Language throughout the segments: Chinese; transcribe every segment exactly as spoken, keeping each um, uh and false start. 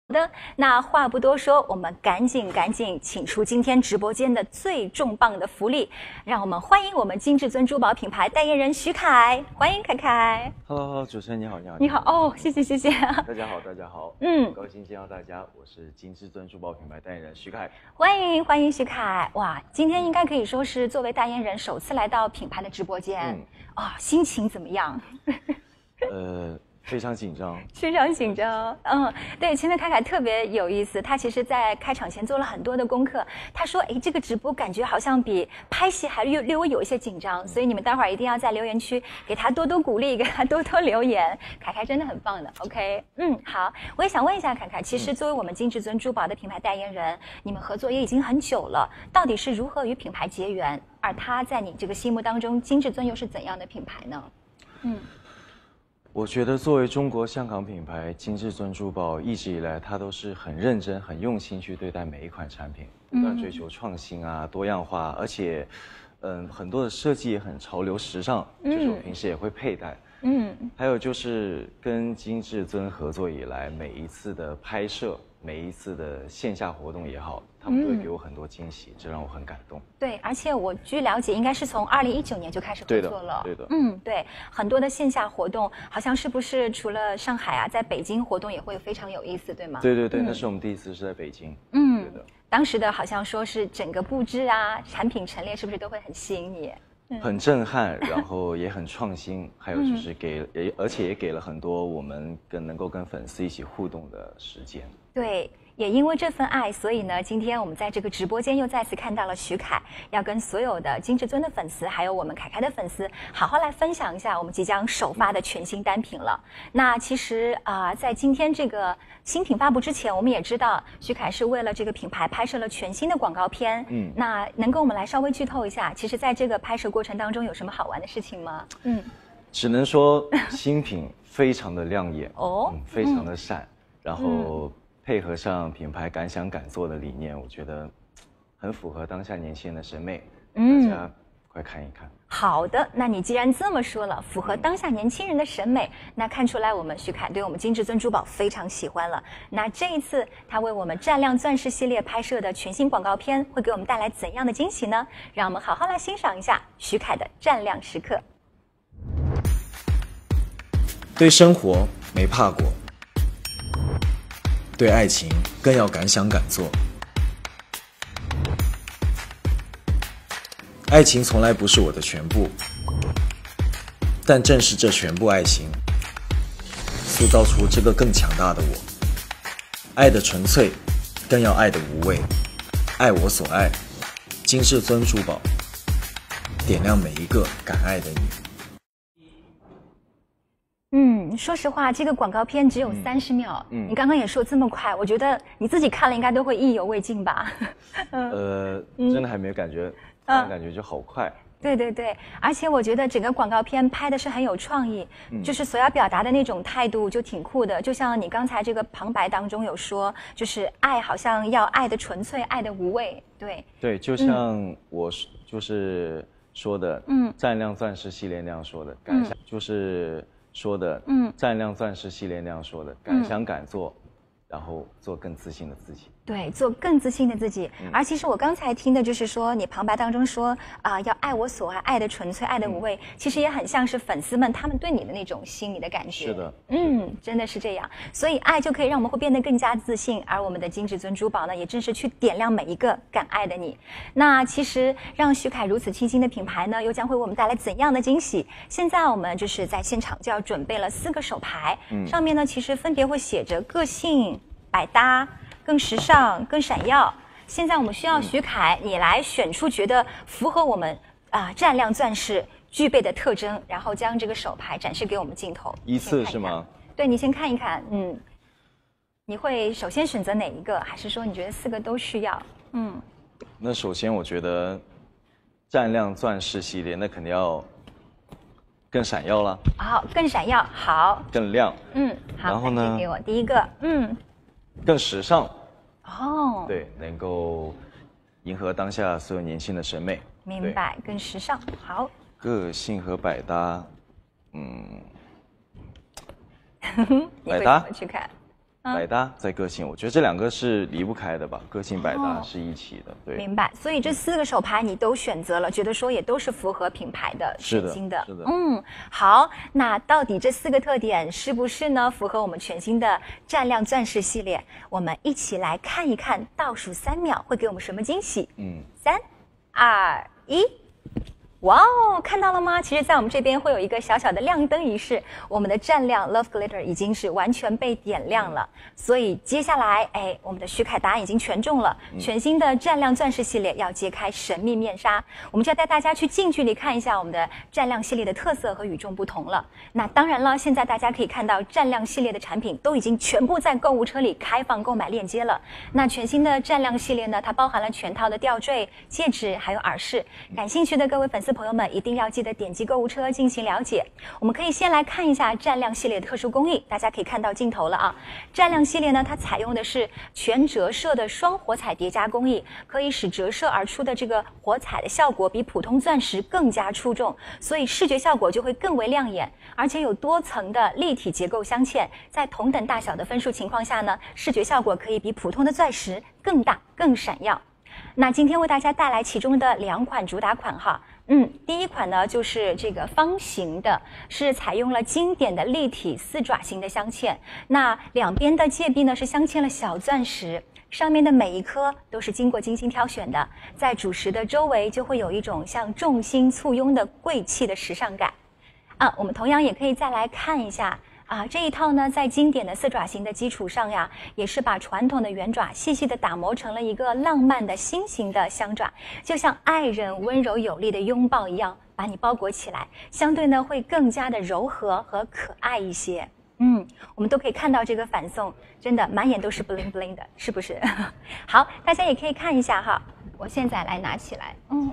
好的，那话不多说，我们赶紧赶紧请出今天直播间的最重磅的福利，让我们欢迎我们金至尊珠宝品牌代言人徐凯，欢迎凯凯。 Hello， 主持人你好，你好， 你好哦，谢谢谢谢。 大家好，大家好， 嗯， 很高兴见到大家，我是金至尊珠宝品牌代言人徐凯， 欢迎欢迎徐凯。哇，今天应该可以说是作为代言人首次来到品牌的直播间，啊、嗯哦，心情怎么样？ 呃。非常紧张， 非常紧张。嗯，对，前面凯凯特别有意思，他其实在开场前做了很多的功课。他说：“哎，这个直播感觉好像比拍戏还略略微有一些紧张，所以你们待会儿一定要在留言区给他多多鼓励，给他多多留言。凯凯真的很棒的 ，OK？ 嗯，好，我也想问一下凯凯，其实作为我们金至尊珠宝的品牌代言人，你们合作也已经很久了，到底是如何与品牌结缘？而他在你这个心目当中，金至尊又是怎样的品牌呢？”嗯。 我觉得作为中国香港品牌，金至尊珠宝一直以来，它都是很认真、很用心去对待每一款产品，不断追求创新啊、多样化，而且，嗯，很多的设计也很潮流时尚，就是我平时也会佩戴。嗯，还有就是跟金至尊合作以来，每一次的拍摄，每一次的线下活动也好，他们都会给我很多惊喜，这让我很感动。 对，而且我据了解，应该是从二零一九年就开始合作了。 对的，对的。 嗯，对，很多的线下活动，好像是不是除了上海啊，在北京活动也会非常有意思，对吗？ 对对对，嗯、那是我们第一次是在北京。 嗯， 对的。 当时的好像说是整个布置啊，产品陈列是不是都会很吸引你？ 很震撼，然后也很创新，还有就是给也而且也给了很多我们跟能够跟粉丝一起互动的时间。 对，也因为这份爱，所以呢，今天我们在这个直播间又再次看到了徐凯，要跟所有的金至尊的粉丝，还有我们凯凯的粉丝，好好来分享一下我们即将首发的全新单品了。那其实啊、呃，在今天这个新品发布之前，我们也知道徐凯是为了这个品牌拍摄了全新的广告片。嗯，那能跟我们来稍微剧透一下，其实在这个拍摄过程当中有什么好玩的事情吗？嗯， 只能说新品非常的亮眼哦、 嗯，非常的闪，嗯、然后。配合上品牌敢想敢做的理念，我觉得很符合当下年轻人的审美。嗯，大家快看一看。 好的，那你既然这么说了，符合当下年轻人的审美，那看出来我们徐凯对我们金至尊珠宝非常喜欢了。那这一次他为我们湛亮钻石系列拍摄的全新广告片，会给我们带来怎样的惊喜呢？让我们好好来欣赏一下徐凯的湛亮时刻。 对生活没怕过。对爱情更要敢想敢做。爱情从来不是我的全部，但正是这全部爱情，塑造出这个更强大的我。爱的纯粹，更要爱的无畏。爱我所爱，金至尊珠宝，点亮每一个敢爱的你。 嗯，说实话，这个广告片只有三十秒。嗯，你刚刚也说这么快，我觉得你自己看了应该都会意犹未尽吧？ 呃，真的还没有感觉，嗯，感觉就好快。 对对对，而且我觉得整个广告片拍的是很有创意，嗯、就是所要表达的那种态度就挺酷的。就像你刚才这个旁白当中有说，就是爱好像要爱的纯粹，爱的无畏。对对，就像我就是说的，嗯，湛亮钻石系列那样说的，感想、嗯、就是。说的，嗯，湛亮钻石系列那样说的，敢想敢做，嗯、然后做更自信的自己。 对，做更自信的自己。嗯、而其实我刚才听的就是说，你旁白当中说啊、呃，要爱我所爱，爱的纯粹，爱的无畏，嗯、其实也很像是粉丝们他们对你的那种心里的感觉。 是的， 嗯，真的是这样。所以爱就可以让我们会变得更加自信，而我们的金至尊珠宝呢，也正是去点亮每一个敢爱的你。那其实让徐凯如此倾心的品牌呢，又将会为我们带来怎样的惊喜？现在我们就是在现场就要准备了四个手牌，嗯、上面呢其实分别会写着个性、百搭。更时尚、更闪耀。现在我们需要徐凯，你来选出觉得符合我们啊、呃、湛亮钻石具备的特征，然后将这个手牌展示给我们镜头。 依次是吗？ 对，你先看一看，嗯，你会首先选择哪一个，还是说你觉得四个都需要？嗯， 那首先我觉得湛亮钻石系列，那肯定要更闪耀了。 好，更闪耀，好， 更亮。 嗯，好， 然后呢？ 给我第一个，嗯。 更时尚哦， 对，能够迎合当下所有年轻的审美。 明白，更时尚，好。 个性和百搭，嗯， 百搭去看， 百搭在个性，我觉得这两个是离不开的吧，个性百搭是一起的。对， 明白。所以这四个手牌你都选择了，觉得说也都是符合品牌的全新的。 是的， 嗯，好，那到底这四个特点是不是呢符合我们全新的湛亮钻石系列？我们一起来看一看，倒数三秒会给我们什么惊喜？嗯，三、二、一。哇哦，看到了吗？其实，在我们这边会有一个小小的亮灯仪式，我们的湛亮 Love Glitter 已经是完全被点亮了。所以接下来，哎，我们的徐凯答案已经全中了。全新的湛亮钻石系列要揭开神秘面纱，我们就要带大家去近距离看一下我们的湛亮系列的特色和与众不同了。那当然了，现在大家可以看到湛亮系列的产品都已经全部在购物车里开放购买链接了。那全新的湛亮系列呢，它包含了全套的吊坠、戒指还有耳饰。感兴趣的各位粉丝朋友们一定要记得点击购物车进行了解。我们可以先来看一下湛亮系列的特殊工艺，大家可以看到镜头了啊。湛亮系列呢，它采用的是全折射的双火彩叠加工艺，可以使折射而出的这个火彩的效果比普通钻石更加出众，所以视觉效果就会更为亮眼，而且有多层的立体结构镶嵌，在同等大小的分数情况下呢，视觉效果可以比普通的钻石更大更闪耀。那今天为大家带来其中的两款主打款哈。嗯，第一款呢就是这个方形的，是采用了经典的立体四爪形的镶嵌，那两边的戒臂呢是镶嵌了小钻石，上面的每一颗都是经过精心挑选的，在主石的周围就会有一种像众星簇拥的贵气的时尚感。啊，我们同样也可以再来看一下。啊，这一套呢，在经典的四爪形的基础上呀，也是把传统的圆爪细细的打磨成了一个浪漫的心形的香爪，就像爱人温柔有力的拥抱一样，把你包裹起来，相对呢会更加的柔和和可爱一些。嗯，我们都可以看到这个反送，真的满眼都是 bling bling 的，是不是？好，大家也可以看一下哈，我现在来拿起来，嗯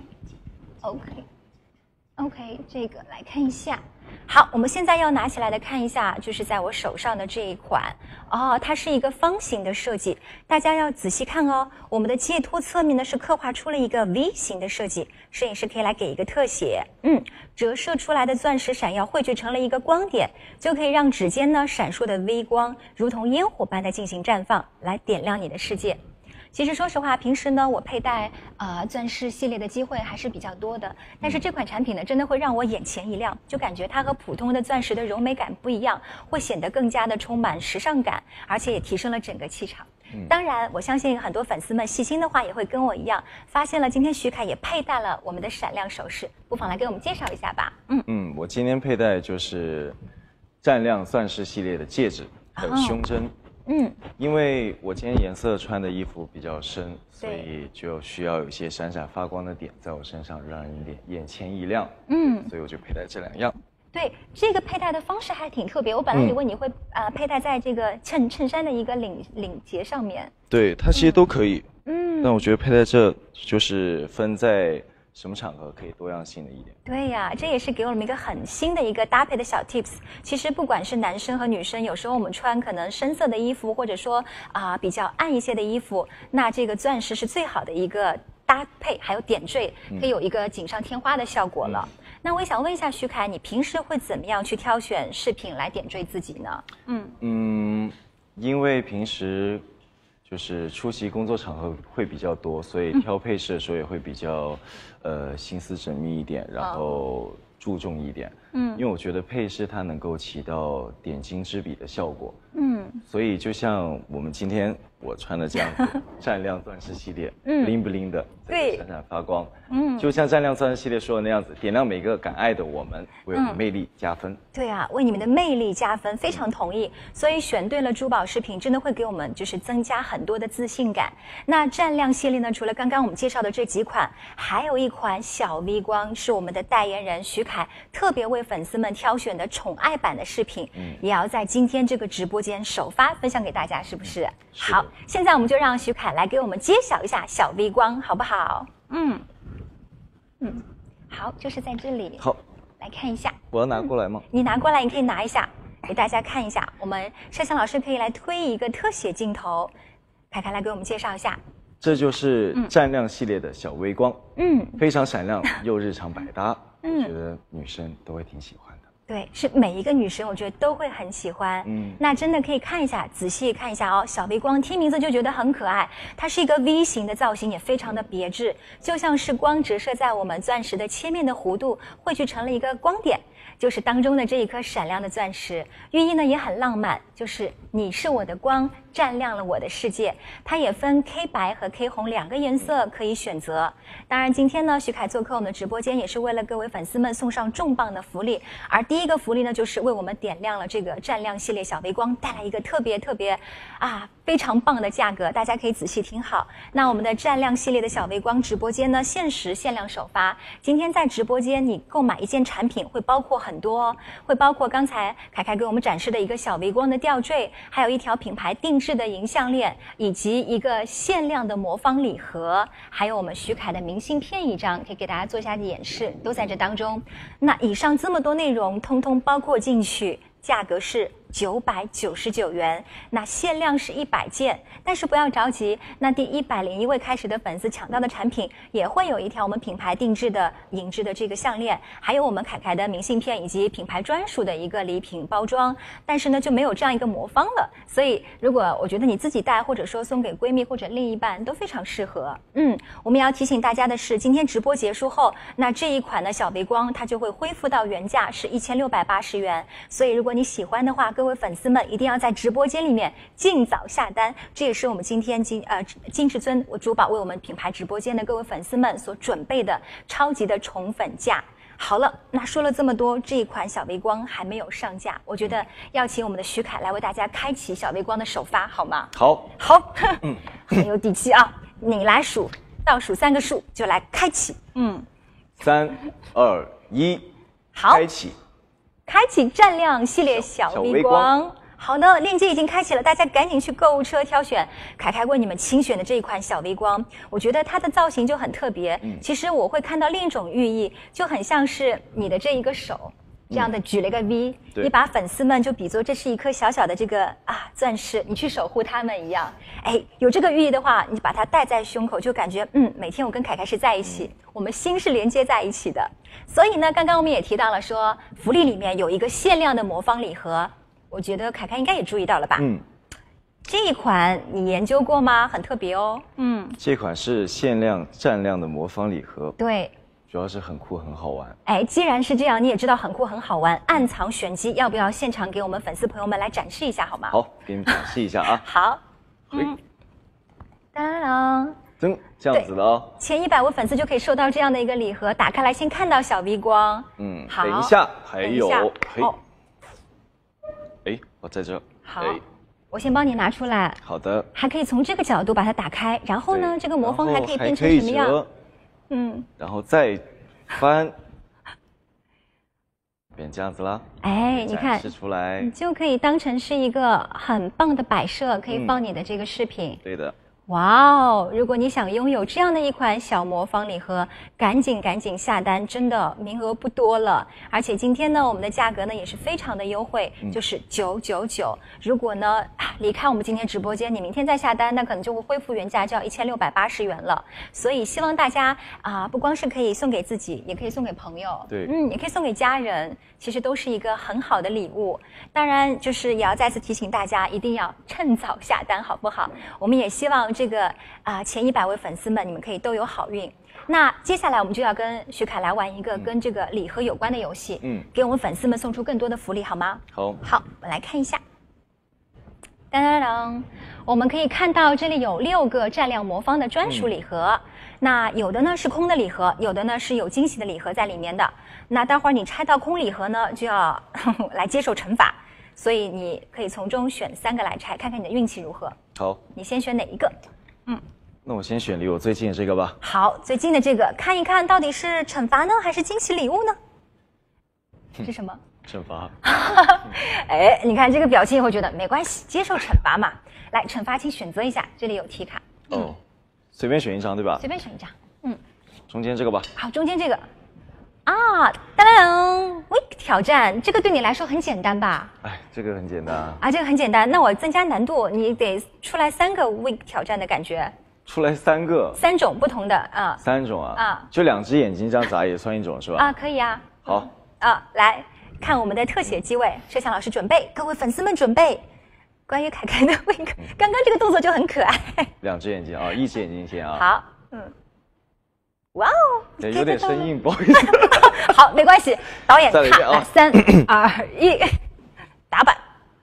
，OK，OK，、OK, 这个来看一下。好，我们现在要拿起来的看一下，就是在我手上的这一款哦，它是一个方形的设计，大家要仔细看哦。我们的戒托侧面呢是刻画出了一个 V 型的设计，摄影师可以来给一个特写，嗯，折射出来的钻石闪耀汇聚成了一个光点，就可以让指尖呢闪烁的微光如同烟火般的进行绽放，来点亮你的世界。其实说实话，平时呢我佩戴呃钻石系列的机会还是比较多的，但是这款产品呢真的会让我眼前一亮，就感觉它和普通的钻石的柔美感不一样，会显得更加的充满时尚感，而且也提升了整个气场。嗯、当然我相信很多粉丝们细心的话也会跟我一样，发现了今天徐凯也佩戴了我们的闪亮首饰，不妨来给我们介绍一下吧。嗯嗯，我今天佩戴就是湛亮钻石系列的戒指还有胸针。哦嗯， 因为我今天颜色穿的衣服比较深，所以就需要有一些闪闪发光的点在我身上，让人眼眼前一亮。嗯，所以我就佩戴这两样。 对，这个佩戴的方式还挺特别。我本来以为你会、嗯、呃佩戴在这个衬衬衫的一个领领结上面。 对，它其实都可以。嗯，但我觉得佩戴这就是分在什么场合可以多样性的一点。 对呀，这也是给我们一个很新的一个搭配的小 tips。其实不管是男生和女生，有时候我们穿可能深色的衣服，或者说啊、呃、比较暗一些的衣服，那这个钻石是最好的一个搭配，还有点缀，可以有一个锦上添花的效果了。嗯、那我也想问一下徐凯，你平时会怎么样去挑选饰品来点缀自己呢？嗯嗯，因为平时就是出席工作场合会比较多，所以挑配饰的时候也会比较，呃，心思缜密一点，然后注重一点。嗯，因为我觉得配饰它能够起到点睛之笔的效果。嗯，所以就像我们今天我穿的这样子，湛亮钻石系列，嗯 ，bling bling 的， 对， 闪闪发光。嗯，就像湛亮钻石系列说的那样子，点亮每个敢爱的我们，为我们魅力加分。嗯、 对啊，为你们的魅力加分，非常同意。所以选对了珠宝饰品，真的会给我们就是增加很多的自信感。那湛亮系列呢，除了刚刚我们介绍的这几款，还有一款小 V 光，是我们的代言人徐凯特别为粉丝们挑选的宠爱版的饰品，嗯，也要在今天这个直播间首发分享给大家，是不是？ 是好，现在我们就让徐凯来给我们揭晓一下小 V 光，好不好？嗯嗯，好，就是在这里。 好， 来看一下。 我要拿过来吗？ 嗯、你拿过来，你可以拿一下，给大家看一下。我们摄像老师可以来推一个特写镜头，凯凯来给我们介绍一下。 这就是湛亮系列的小微光，嗯，非常闪亮又日常百搭，嗯，我觉得女生都会挺喜欢的。 对，是每一个女生，我觉得都会很喜欢。嗯，那真的可以看一下，仔细看一下哦。小微光，听名字就觉得很可爱，它是一个 V 型的造型，也非常的别致，就像是光折射在我们钻石的切面的弧度，汇聚成了一个光点，就是当中的这一颗闪亮的钻石。寓意呢也很浪漫，就是你是我的光，照亮了我的世界。它也分 K 白和 K 红两个颜色可以选择。当然，今天呢，徐凯做客我们的直播间，也是为了各位粉丝们送上重磅的福利。而第一个福利呢，就是为我们点亮了这个湛亮系列小微光，带来一个特别特别啊非常棒的价格，大家可以仔细听好。那我们的湛亮系列的小微光直播间呢，限时限量首发。今天在直播间，你购买一件产品会包括很多，会包括刚才凯凯给我们展示的一个小微光的吊坠，还有一条品牌定制的银项链，以及一个限量的魔方礼盒，还有我们徐凯的明信片一张，可以给大家做一下演示，都在这当中。那以上这么多内容，通通包括进去，价格是九百九十九元，那限量是一百件，但是不要着急，那第一百零一位开始的粉丝抢到的产品也会有一条我们品牌定制的银质的这个项链，还有我们凯凯的明信片以及品牌专属的一个礼品包装，但是呢就没有这样一个魔方了，所以如果我觉得你自己戴，或者说送给闺蜜或者另一半都非常适合。嗯，我们也要提醒大家的是，今天直播结束后，那这一款的小微光它就会恢复到原价是一千六百八十元，所以如果你喜欢的话，各位粉丝们一定要在直播间里面尽早下单，这也是我们今天金呃金至尊珠宝为我们品牌直播间的各位粉丝们所准备的超级的宠粉价。好了，那说了这么多，这一款小微光还没有上架，我觉得要请我们的徐凯来为大家开启小微光的首发，好吗？ 好， 好，嗯，很有底气啊！你来数，倒数三个数就来开启。嗯， 三二一， 好， 开启。 开启湛亮系列小微光。好的，链接已经开启了，大家赶紧去购物车挑选凯凯为你们精选的这一款小微光。我觉得它的造型就很特别，嗯、其实我会看到另一种寓意，就很像是你的这一个手这样的举了一个 V，、嗯、你把粉丝们就比作这是一颗小小的这个啊钻石，你去守护他们一样。哎，有这个寓意的话，你把它戴在胸口，就感觉嗯，每天我跟凯凯是在一起，嗯、我们心是连接在一起的。所以呢，刚刚我们也提到了说，福利里面有一个限量的魔方礼盒，我觉得凯凯应该也注意到了吧？嗯，这一款你研究过吗？很特别哦。嗯， 这款是限量湛亮的魔方礼盒。 对。 主要是很酷很好玩。 哎，既然是这样，你也知道很酷很好玩，暗藏玄机，要不要现场给我们粉丝朋友们来展示一下好吗？ 好，给你们展示一下啊。 好。嗯。当当。 噔，这样子的哦。 前一百位粉丝就可以收到这样的一个礼盒，打开来先看到小微光。 嗯， 好。 等一下，还有，嘿， 哦， 哎，我在这。 好，我先帮你拿出来。 好的。 还可以从这个角度把它打开，然后呢，这个魔方还可以变成什么样？嗯， 然后再翻，变这样子啦。 哎，你看， 展示出来， 你就可以当成是一个很棒的摆设，可以放你的这个饰品。 嗯、对的。 哇哦！如果你想拥有这样的一款小魔方礼盒，赶紧赶紧下单，真的名额不多了。而且今天呢，我们的价格呢也是非常的优惠，嗯、就是九九九。如果呢离开我们今天直播间，你明天再下单，那可能就会恢复原价，就要一千六百八十元了。所以希望大家啊、呃，不光是可以送给自己，也可以送给朋友， 对， 嗯，也可以送给家人，其实都是一个很好的礼物。当然，就是也要再次提醒大家，一定要趁早下单，好不好？我们也希望。这个啊、呃，前一百位粉丝们，你们可以都有好运。那接下来我们就要跟徐凯来玩一个跟这个礼盒有关的游戏，嗯，给我们粉丝们送出更多的福利，好吗？ 好， 好，我们来看一下。当当当，我们可以看到这里有六个湛亮魔方的专属礼盒，嗯、那有的呢是空的礼盒，有的呢是有惊喜的礼盒在里面的。那待会儿你拆到空礼盒呢，就要呵呵来接受惩罚。所以你可以从中选三个来拆，看看你的运气如何。 好， 你先选哪一个？嗯， 那我先选离我最近的这个吧。 好，最近的这个，看一看到底是惩罚呢，还是惊喜礼物呢？是什么？ 惩罚。 哎，你看这个表情，会觉得没关系，接受惩罚嘛。来，惩罚请选择一下，这里有题卡。 哦，嗯、随便选一张对吧？ 随便选一张。嗯， 中间这个吧。 好，中间这个。啊，当当 ，week 挑战，这个对你来说很简单吧？ 哎，这个很简单啊。 啊，这个很简单，那我增加难度，你得出来三个 week 挑战的感觉。 出来三个。 三种不同的啊。 三种啊。 啊。 就两只眼睛这样眨也算一种是吧？ 啊，可以啊。 好。 啊，来， 看我们的特写机位，摄像老师准备，各位粉丝们准备。关于凯凯的那个，刚刚这个动作就很可爱。 两只眼睛啊，一只眼睛先啊。 好，嗯。哇哦， 有点生硬，不好意思。 好，没关系。导演看， 啊、 三二一，打板。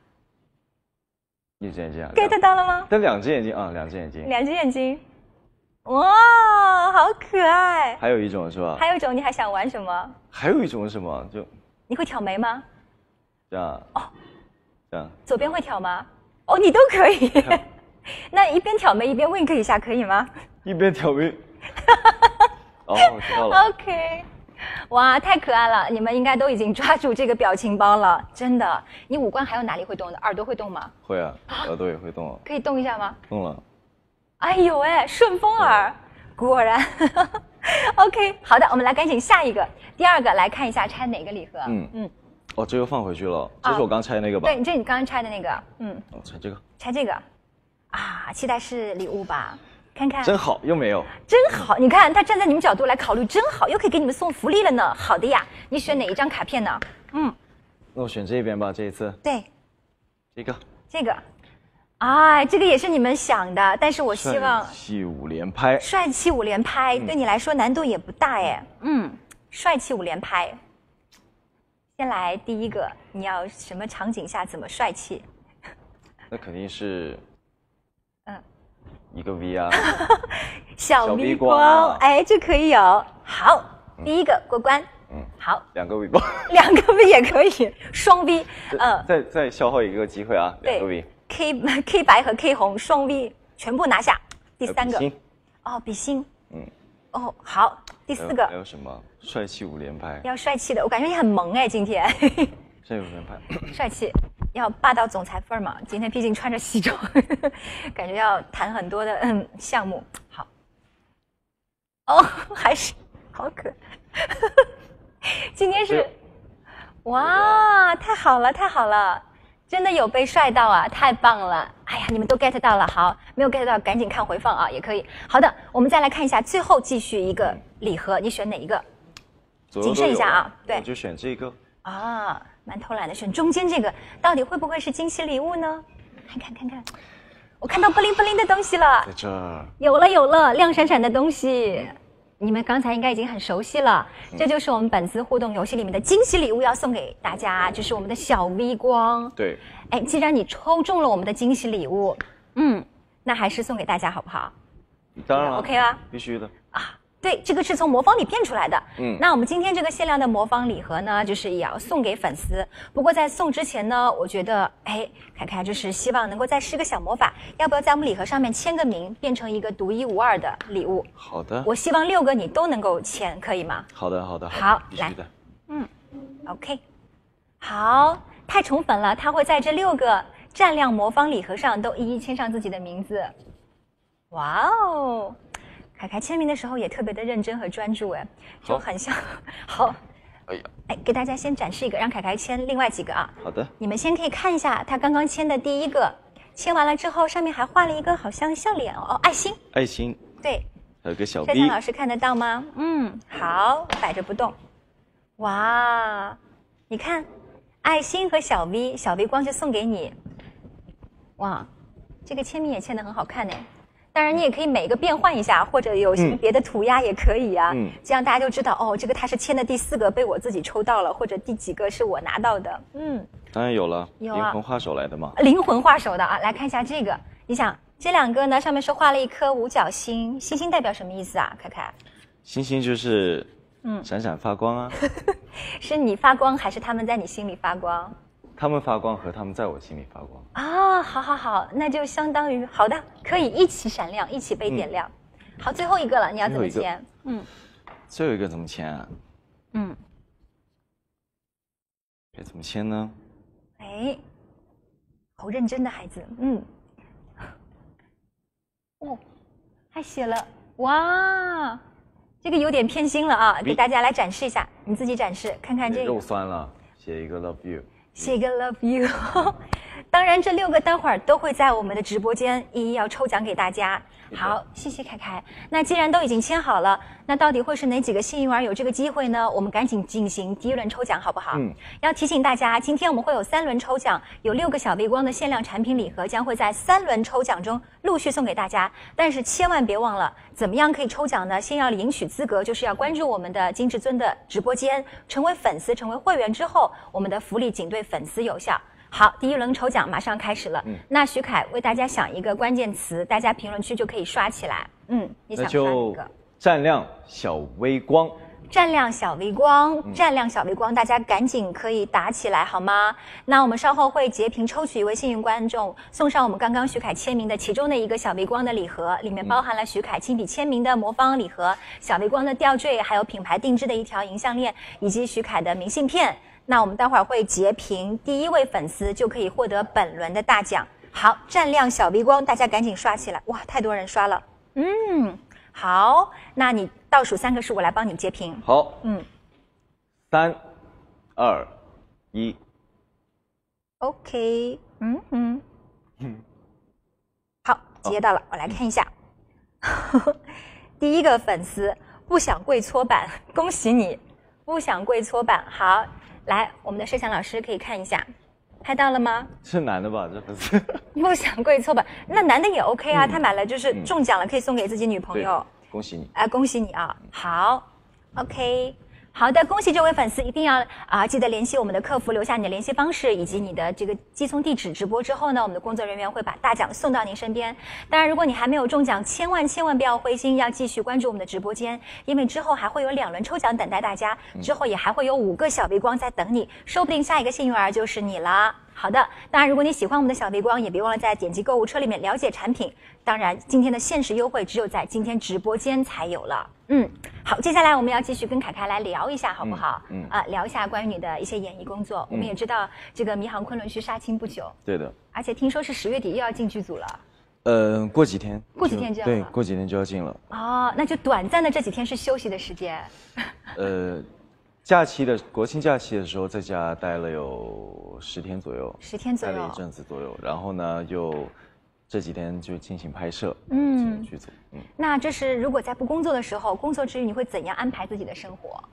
一只眼睛啊 get 到了吗？ 但两只眼睛啊，两只眼睛。 两只眼睛。哇，好可爱。 还有一种是吧？ 还有一种，你还想玩什么？ 还有一种是什么？就你会挑眉吗？ 这样。哦。这样。 左边会挑吗？哦，你都可以。那一边挑眉一边 wink 一下，可以吗？ 一边挑眉。哦，我知道了。 OK， 哇，太可爱了！你们应该都已经抓住这个表情包了，真的。你五官还有哪里会动的？耳朵会动吗？ 会啊，耳朵也会动。 可以动一下吗？ 动了。 哎呦哎，顺风耳，果然。OK， 好的，我们来赶紧下一个，第二个来看一下拆哪个礼盒。嗯嗯。 哦，这又放回去了，这是我刚拆那个吧？ 对，这你刚刚拆的那个。嗯。 哦，拆这个。 拆这个。啊，期待是礼物吧？看看， 真好，又没有， 真好！你看他站在你们角度来考虑，真好，又可以给你们送福利了呢。好的呀，你选哪一张卡片呢？嗯， 那我选这边吧，这一次。 对， 这个， 这个，哎，这个也是你们想的，但是我希望帅气五连拍， 帅气五连拍、嗯、对你来说难度也不大哎。嗯，帅气五连拍，先来第一个，你要什么场景下怎么帅气？ 那肯定是， 嗯。 一个 V 啊， 小 V 光，哎，这可以有。好，第一个过关。嗯，好， 两个 V 光， 两个 V 也可以，双 V。 嗯，再再消耗一个机会啊，两个 V。 K K 白和 K 红双 V 全部拿下。第三个，哦，比心。嗯，哦，好，第四个还有什么？帅气五连拍。 要帅气的，我感觉你很萌哎，今天。 帅气五连拍。 帅气。要霸道总裁范儿嘛？今天毕竟穿着西装，感觉要谈很多的嗯项目。好，哦，还是好可爱。今天是，哇，太好了，太好了，真的有被帅到啊，太棒了！哎呀，你们都 get 到了，好，没有 get 到赶紧看回放啊，也可以。好的，我们再来看一下，最后继续一个礼盒，你选哪一个？谨慎一下啊，对， 我就选这个。 啊。蛮偷懒的，选中间这个，到底会不会是惊喜礼物呢？看看看看，我看到不灵不灵的东西了， 在这儿， 有了有了，亮闪闪的东西，你们刚才应该已经很熟悉了，嗯、这就是我们本次互动游戏里面的惊喜礼物，要送给大家，就是我们的小 V 光。 对， 哎，既然你抽中了我们的惊喜礼物，嗯，那还是送给大家好不好？ 当然了 ，OK 啊， 必须的啊。对，这个是从魔方里变出来的。嗯，那我们今天这个限量的魔方礼盒呢，就是也要送给粉丝。不过在送之前呢，我觉得，哎，凯凯就是希望能够再施个小魔法，要不要在我们礼盒上面签个名，变成一个独一无二的礼物？ 好的。 我希望六个你都能够签，可以吗？ 好的，好的， 好，来，嗯 ，OK， 好，太宠粉了，他会在这六个蘸亮魔方礼盒上都一一签上自己的名字。哇哦！凯凯签名的时候也特别的认真和专注，哎，就很像。好，哎呀，哎，给大家先展示一个，让凯凯签另外几个啊。 好的。 你们先可以看一下他刚刚签的第一个，签完了之后，上面还画了一个好像笑脸哦，爱心。 爱心。 对。 还有个小 V。 摄像老师看得到吗？嗯，好，摆着不动。哇，你看，爱心和小 V， 小 V 光是送给你。哇，这个签名也签得很好看呢。当然，你也可以每个变换一下，或者有些别的涂鸦也可以啊。嗯，这样大家就知道哦，这个他是签的第四个被我自己抽到了，或者第几个是我拿到的。嗯， 当然有了， 有啊， 灵魂画手来的嘛。 灵魂画手的啊，来看一下这个。你想这两个呢，上面是画了一颗五角星，星星代表什么意思啊？凯凯， 星星就是嗯闪闪发光啊。 是你发光，还是他们在你心里发光？ 他们发光和他们在我心里发光啊，好好好，那就相当于好的，可以一起闪亮，一起被点亮。嗯、好，最后一个了，你要怎么签？嗯， 最后一个怎么签啊？ 嗯， 该怎么签呢？ 哎，好认真的孩子，嗯，哦，还写了哇，这个有点偏心了啊，给大家来展示一下，你自己展示看看这个。 肉酸了，写一个 love you。 写一个 love you， 当然，这六个待会儿都会在我们的直播间一一要抽奖给大家。好，谢谢凯凯。那既然都已经签好了，那到底会是哪几个幸运儿有这个机会呢？我们赶紧进行第一轮抽奖，好不好？嗯。要提醒大家，今天我们会有三轮抽奖，有六个小微光的限量产品礼盒将会在三轮抽奖中陆续送给大家。但是千万别忘了，怎么样可以抽奖呢？先要领取资格，就是要关注我们的金至尊的直播间，成为粉丝，成为会员之后，我们的福利仅对粉丝有效。好，第一轮抽奖马上开始了。嗯，那徐凯为大家想一个关键词，大家评论区就可以刷起来。嗯，你想刷哪个？ 湛亮小微光。 湛亮小微光，湛亮小微光，大家赶紧可以打起来好吗？那我们稍后会截屏抽取一位幸运观众，送上我们刚刚徐凯签名的其中的一个小微光的礼盒，里面包含了徐凯亲笔签名的魔方礼盒、小微光的吊坠，还有品牌定制的一条银项链，以及徐凯的明信片。那我们待会儿会截屏，第一位粉丝就可以获得本轮的大奖。好，湛亮小微光，大家赶紧刷起来！哇，太多人刷了。嗯，好，那你倒数三个数，我来帮你截屏。 好， 嗯， 三、二、一。 OK， 嗯嗯，好，截到了，我来看一下。第一个粉丝不想跪搓板，恭喜你！不想跪搓板，好。来，我们的摄像老师可以看一下，拍到了吗？ 是男的吧？这粉丝不想跪搓板，那男的也 OK 啊，嗯、他买了就是中奖了，可以送给自己女朋友。 恭喜你！ 啊、呃，恭喜你啊！好 ，OK。好的，恭喜这位粉丝，一定要啊记得联系我们的客服，留下你的联系方式以及你的这个寄送地址。直播之后呢，我们的工作人员会把大奖送到您身边。当然，如果你还没有中奖，千万千万不要灰心，要继续关注我们的直播间，因为之后还会有两轮抽奖等待大家，之后也还会有五个小微光在等你，说不定下一个幸运儿就是你了。好的，当然如果你喜欢我们的小微光，也别忘了在点击购物车里面了解产品。当然，今天的限时优惠只有在今天直播间才有了。嗯，好，接下来我们要继续跟凯凯来聊一下，好不好？嗯，嗯啊，聊一下关于你的一些演艺工作。嗯、我们也知道这个《迷航昆仑虚》杀青不久， 对的， 而且听说是十月底又要进剧组了。 呃，过几天， 过几天就要对，过几天就要进了。 哦，那就短暂的这几天是休息的时间。 呃。假期的国庆假期的时候，在家待了有十天左右， 十天左右， 待了一阵子左右。然后呢，又这几天就进行拍摄， 嗯， 进入剧组。嗯， 那这是如果在不工作的时候，工作之余你会怎样安排自己的生活？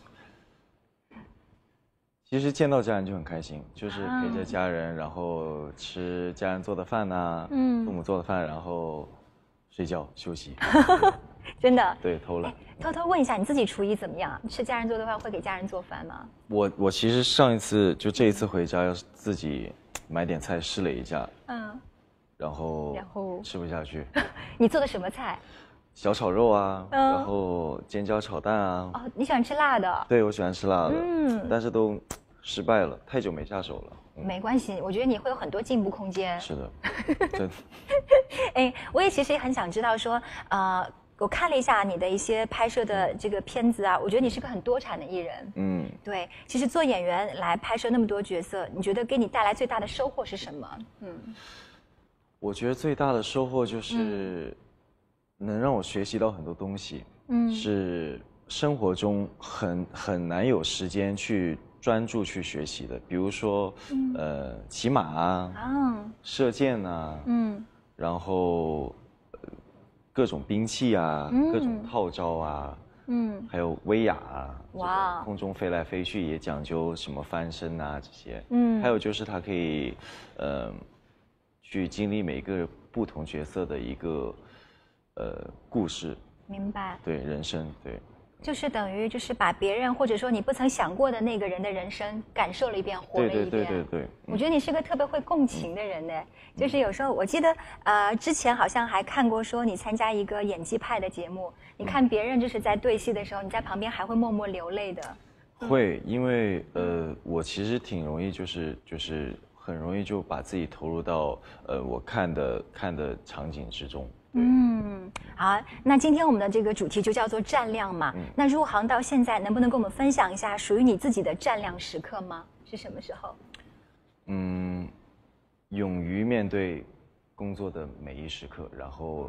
其实见到家人就很开心，就是陪着家人，啊、然后吃家人做的饭呐、啊，嗯，父母做的饭，然后睡觉休息。 真的？ 对，偷懒。 偷偷问一下，你自己厨艺怎么样？吃家人做的饭会给家人做饭吗？ 我我其实上一次就这一次回家，要是自己买点菜试了一下，嗯，然后然后吃不下去。 你做的什么菜？ 小炒肉啊，嗯、然后尖椒炒蛋啊。 哦，你喜欢吃辣的？ 对，我喜欢吃辣的，嗯，但是都失败了，太久没下手了。 嗯、没关系，我觉得你会有很多进步空间。 是的，真的。 哎，我也其实也很想知道说，呃。我看了一下你的一些拍摄的这个片子啊，我觉得你是个很多产的艺人。嗯，对。其实做演员来拍摄那么多角色，你觉得给你带来最大的收获是什么？嗯， 我觉得最大的收获就是能让我学习到很多东西。嗯，是生活中很很难有时间去专注去学习的，比如说，嗯、呃，骑马啊，啊射箭啊，嗯，然后。各种兵器啊，嗯、各种套招啊，嗯，还有威亚啊，哇，空中飞来飞去也讲究什么翻身啊这些，嗯，还有就是它可以，呃，去经历每个不同角色的一个，呃，故事， 明白？ 对，人生，对， 就是等于就是把别人或者说你不曾想过的那个人的人生感受了一遍，活了一遍。 对对对对对。 我觉得你是个特别会共情的人呢。嗯、就是有时候我记得，呃，之前好像还看过说你参加一个演技派的节目，你看别人就是在对戏的时候，你在旁边还会默默流泪的。 会，因为呃，我其实挺容易就是就是很容易就把自己投入到呃我看的看的场景之中。 嗯，好，那今天我们的这个主题就叫做湛亮嘛。嗯、那入行到现在，能不能跟我们分享一下属于你自己的湛亮时刻吗？是什么时候？嗯， 勇于面对工作的每一时刻，然后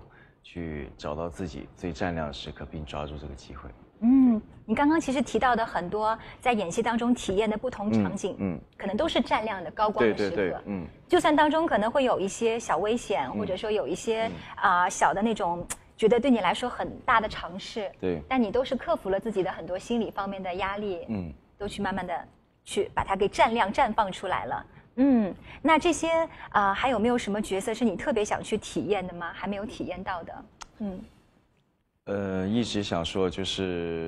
去找到自己最湛亮的时刻，并抓住这个机会。 嗯，你刚刚其实提到的很多在演戏当中体验的不同场景， 嗯，嗯可能都是湛亮的高光的时刻。 对对对，嗯， 就算当中可能会有一些小危险，嗯、或者说有一些啊、嗯呃、小的那种。觉得对你来说很大的尝试， 对， 但你都是克服了自己的很多心理方面的压力，嗯，都去慢慢的去把它给绽亮、绽放出来了，嗯，那这些啊、呃，还有没有什么角色是你特别想去体验的吗？还没有体验到的，嗯， 呃，一直想说就是，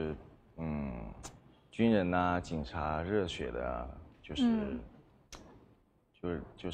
嗯，军人呐、啊、警察、热血的啊，就是，嗯、就是就是，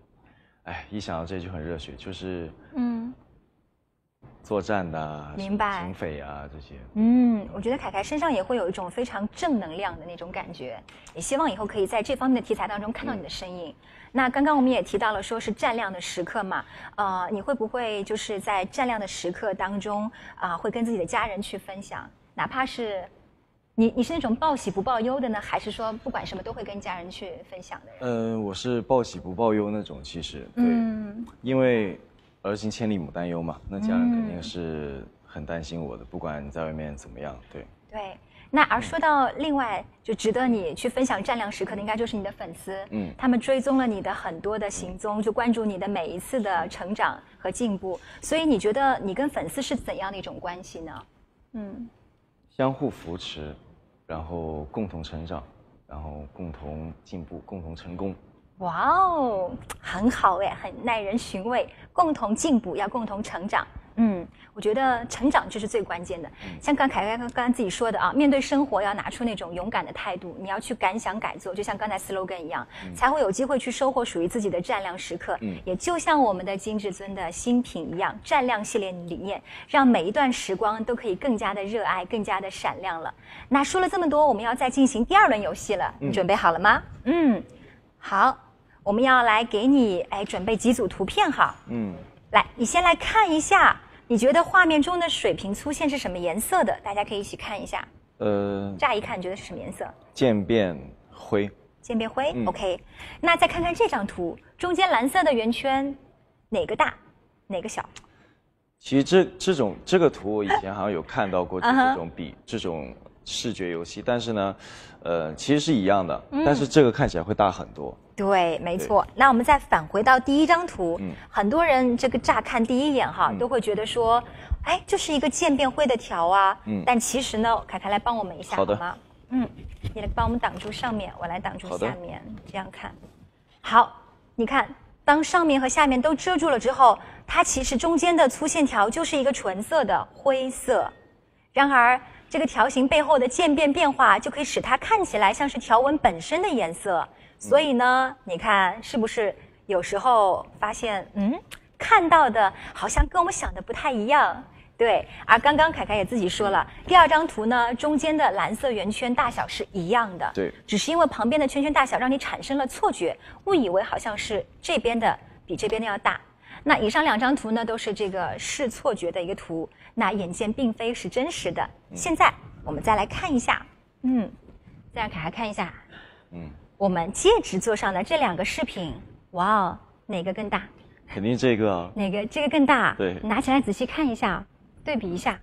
哎，一想到这就很热血，就是，嗯。作战的、啊， 明白， 警匪啊这些。 嗯，我觉得凯凯身上也会有一种非常正能量的那种感觉，也希望以后可以在这方面的题材当中看到你的身影。嗯、那刚刚我们也提到了，说是湛亮的时刻嘛，呃，你会不会就是在湛亮的时刻当中啊、呃，会跟自己的家人去分享，哪怕是你你是那种报喜不报忧的呢，还是说不管什么都会跟家人去分享的人？ 嗯、呃，我是报喜不报忧那种，其实对，嗯、因为。儿行千里母担忧嘛，那家人肯定是很担心我的，嗯、不管你在外面怎么样，对。 对，那而说到另外就值得你去分享湛亮时刻的，应该就是你的粉丝，嗯，他们追踪了你的很多的行踪，就关注你的每一次的成长和进步，所以你觉得你跟粉丝是怎样的一种关系呢？嗯， 相互扶持，然后共同成长，然后共同进步，共同成功。 哇哦，很好哎，很耐人寻味。共同进步，要共同成长。嗯，我觉得成长就是最关键的。像刚凯凯刚刚自己说的啊，面对生活要拿出那种勇敢的态度，你要去敢想敢做，就像刚才 slogan 一样，嗯、才会有机会去收获属于自己的湛亮时刻。嗯，也就像我们的金至尊的新品一样，湛亮系列理念，让每一段时光都可以更加的热爱，更加的闪亮了。那说了这么多，我们要再进行第二轮游戏了，你准备好了吗？嗯，好。我们要来给你哎准备几组图片哈，嗯，来，你先来看一下，你觉得画面中的水平粗线是什么颜色的？大家可以一起看一下。呃，乍一看你觉得是什么颜色？ 渐变灰。 渐变灰、嗯、，OK。那再看看这张图，中间蓝色的圆圈，哪个大，哪个小？ 其实这这种这个图我以前好像有看到过，这种比这种视觉游戏，但是呢，呃，其实是一样的，嗯、但是这个看起来会大很多。 对，没错。那我们再返回到第一张图，嗯、很多人这个乍看第一眼哈，嗯、都会觉得说，哎，就是一个渐变灰的条啊。嗯。但其实呢，凯凯来帮我们一下好吗？嗯，你来帮我们挡住上面，我来挡住下面，这样看。好，你看，当上面和下面都遮住了之后，它其实中间的粗线条就是一个纯色的灰色。然而，这个条形背后的渐变变化，就可以使它看起来像是条纹本身的颜色。所以呢，你看是不是有时候发现，嗯，看到的好像跟我们想的不太一样？对，而刚刚凯凯也自己说了，第二张图呢，中间的蓝色圆圈大小是一样的， 对， 只是因为旁边的圈圈大小让你产生了错觉，误以为好像是这边的比这边的要大。那以上两张图呢，都是这个视错觉的一个图，那眼见并非是真实的。嗯、现在我们再来看一下，嗯，再让凯凯看一下，嗯。我们戒指座上的这两个饰品，哇哦，哪个更大？ 肯定这个啊。 哪个？这个更大？ 对。 拿起来仔细看一下，对比一下。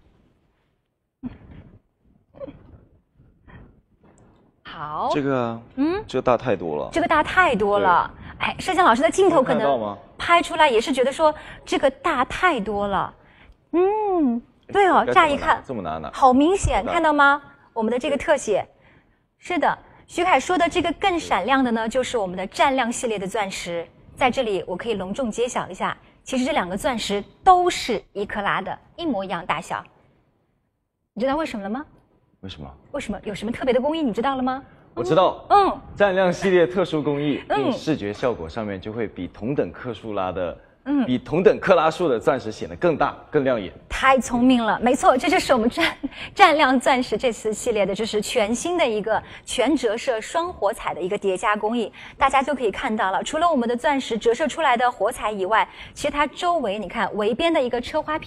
好。 这个，嗯，这个大太多了。 这个大太多了。哎，摄像老师的镜头可能拍出来也是觉得说这个大太多了。嗯，对哦，乍一看这么难拿， 好明显，看到吗？我们的这个特写，是的。徐凯说的这个更闪亮的呢，就是我们的湛亮系列的钻石。在这里，我可以隆重揭晓一下，其实这两个钻石都是一克拉的，一模一样大小。你知道为什么了吗？ 为什么？ 为什么？有什么特别的工艺？你知道了吗？ 我知道，嗯，湛亮系列特殊工艺，嗯，视觉效果上面就会比同等克数拉的。嗯，比同等克拉数的钻石显得更大、更亮眼。 太聪明了，没错，这就是我们湛湛亮钻石这次系列的，就是全新的一个全折射双火彩的一个叠加工艺。大家就可以看到了，除了我们的钻石折射出来的火彩以外，其实它周围你看围边的一个车花片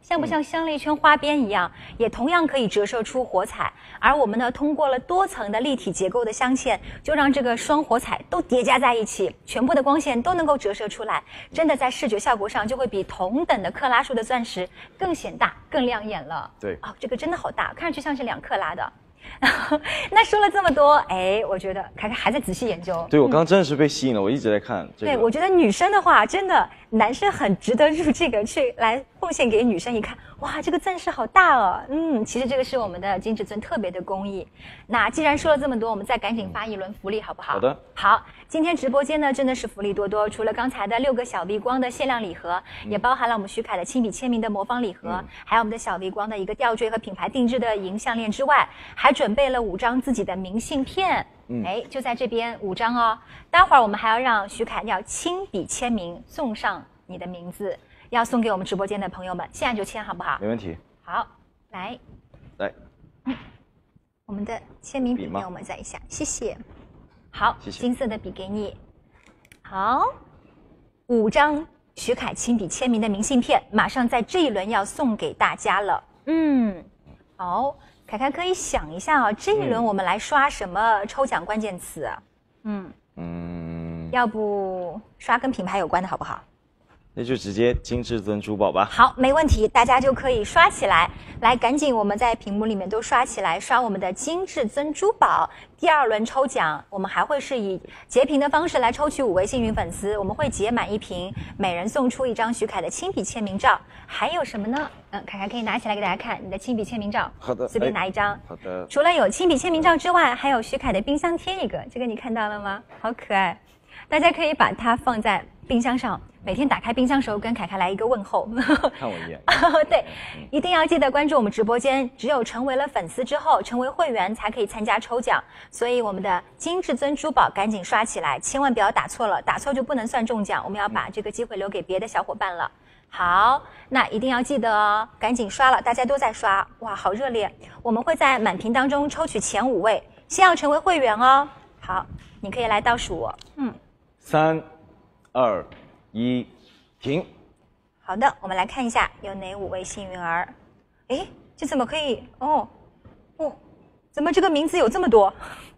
像不像镶了一圈花边一样，嗯、也同样可以折射出火彩。而我们呢，通过了多层的立体结构的镶嵌，就让这个双火彩都叠加在一起，全部的光线都能够折射出来，真的在视觉效果上就会比同等的克拉数的钻石更显大、更亮眼了。 对， 哦，这个真的好大，看上去像是两克拉的。那说了这么多，哎，我觉得凯凯还在仔细研究。 对，我刚刚真的是被吸引了，我一直在看这个。 对，我觉得女生的话，真的男生很值得入这个去来奉献给女生一看，哇，这个钻石好大哦。嗯，其实这个是我们的金至尊特别的工艺。那既然说了这么多，我们再赶紧发一轮福利，好不好？ 好的。 好，今天直播间呢真的是福利多多，除了刚才的六个小 V 光的限量礼盒，嗯、也包含了我们徐凯的亲笔签名的魔方礼盒，嗯、还有我们的小 V 光的一个吊坠和品牌定制的银项链之外，还准备了五张自己的明信片。嗯，哎，就在这边五张哦。待会儿我们还要让徐凯要亲笔签名，送上你的名字，要送给我们直播间的朋友们，现在就签好不好？ 没问题。 好，来， 来， 嗯，我们的签名笔给我们再一下，谢谢。好，谢谢。金色的笔给你。好，五张徐凯亲笔签名的明信片，马上在这一轮要送给大家了。嗯，好。凯凯可以想一下啊，这一轮我们来刷什么抽奖关键词？嗯嗯，要不刷跟品牌有关的好不好？ 那就直接金至尊珠宝吧。 好，没问题，大家就可以刷起来。来，赶紧我们在屏幕里面都刷起来，刷我们的金至尊珠宝。第二轮抽奖，我们还会是以截屏的方式来抽取五位幸运粉丝，我们会截满一瓶，每人送出一张徐凯的亲笔签名照。还有什么呢？嗯，凯凯可以拿起来给大家看你的亲笔签名照。 好的， 随便拿一张。 好的。 除了有亲笔签名照之外，还有徐凯的冰箱贴一个，这个你看到了吗？好可爱，大家可以把它放在冰箱上。每天打开冰箱时候，跟凯凯来一个问候。 看我一眼。 对，一定要记得关注我们直播间。只有成为了粉丝之后，成为会员才可以参加抽奖。所以我们的金至尊珠宝赶紧刷起来，千万不要打错了，打错就不能算中奖。我们要把这个机会留给别的小伙伴了。好，那一定要记得哦，赶紧刷了，大家都在刷，哇，好热烈！我们会在满屏当中抽取前五位，先要成为会员哦。好，你可以来倒数我。嗯， 三、二。一，停。 好的，我们来看一下有哪五位幸运儿。哎，这怎么可以？哦，哦，怎么这个名字有这么多？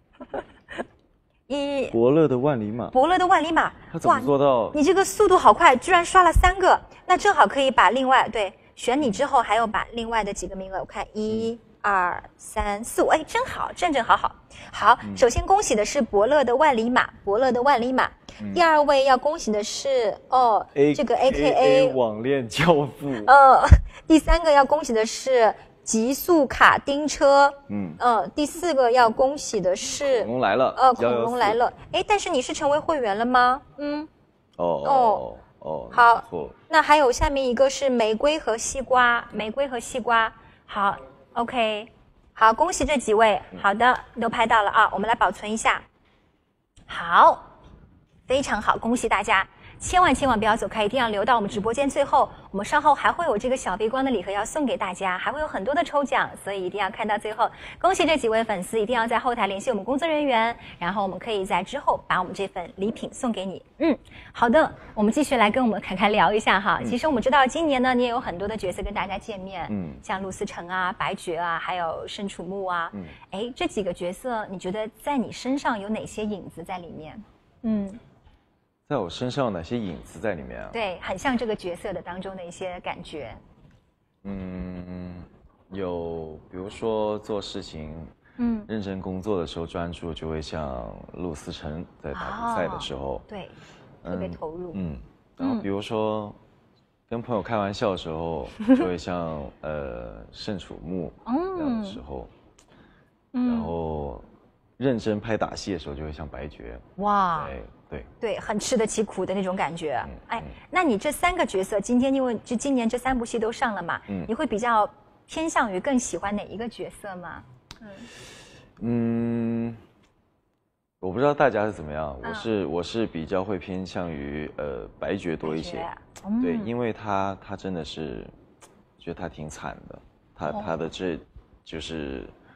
一， 伯乐的万里马。 伯乐的万里马， 他怎么做到？ 你这个速度好快，居然刷了三个，那正好可以把另外对选你之后还有把另外的几个名额，我看一。嗯二三四五，哎，真好，正正好好。好，嗯、首先恭喜的是伯乐的万里马，伯乐的万里马。嗯、第二位要恭喜的是哦， A 这个 A K A 网恋教父。 呃，第三个要恭喜的是极速卡丁车。嗯嗯、呃，第四个要恭喜的是恐龙来了。 呃，恐龙来了。哎，但是你是成为会员了吗？嗯。 哦哦哦。 好，那还有下面一个是玫瑰和西瓜，玫瑰和西瓜。好。OK， 好，恭喜这几位。好的，都拍到了啊，我们来保存一下。好，非常好，恭喜大家！千万千万不要走开，一定要留到我们直播间最后。我们稍后还会有这个小微光的礼盒要送给大家，还会有很多的抽奖，所以一定要看到最后。恭喜这几位粉丝，一定要在后台联系我们工作人员，然后我们可以在之后把我们这份礼品送给你。嗯，好的，我们继续来跟我们凯凯聊一下哈。嗯、其实我们知道今年呢，你也有很多的角色跟大家见面，嗯，像陆思成啊、白绝啊，还有申楚木啊，嗯，哎，这几个角色，你觉得在你身上有哪些影子在里面？嗯。 在我身上有哪些影子在里面啊？ 对，很像这个角色的当中的一些感觉。 嗯，有，比如说做事情，嗯，认真工作的时候专注，就会像陆思成在打比赛的时候， 哦、对，特别投入。 嗯，然后比如说、嗯、跟朋友开玩笑的时候，就会像呃盛楚木这样的时候，嗯、然后认真拍打戏的时候，就会像白绝。哇。对对对，很吃得起苦的那种感觉。嗯、哎，那你这三个角色，今天因为就今年这三部戏都上了嘛，嗯、你会比较偏向于更喜欢哪一个角色吗？嗯， 嗯，我不知道大家是怎么样，嗯、我是我是比较会偏向于呃白绝多一些，嗯、对，因为他他真的是觉得他挺惨的，他、哦、他的这就是。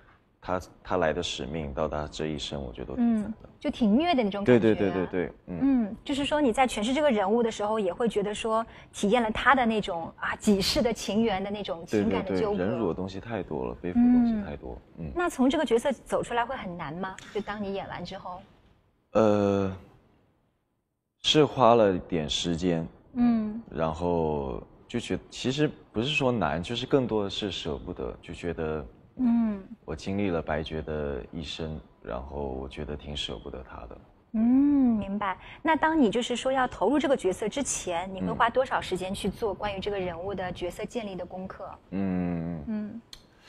他他来的使命到达这一生，我觉得都挺赞的。 就挺虐的那种感觉、啊。 对对对对对，嗯嗯，就是说你在诠释这个人物的时候，也会觉得说体验了他的那种啊几世的情缘的那种情感的纠葛。 对对对，人辱的东西太多了，背负的东西太多。嗯，嗯那从这个角色走出来会很难吗？就当你演完之后， 呃，是花了点时间， 嗯， 然后就觉得其实不是说难，就是更多的是舍不得，就觉得，嗯，我经历了白绝的一生，然后我觉得挺舍不得他的。 嗯，明白。那当你就是说要投入这个角色之前，你会花多少时间去做关于这个人物的角色建立的功课？嗯嗯，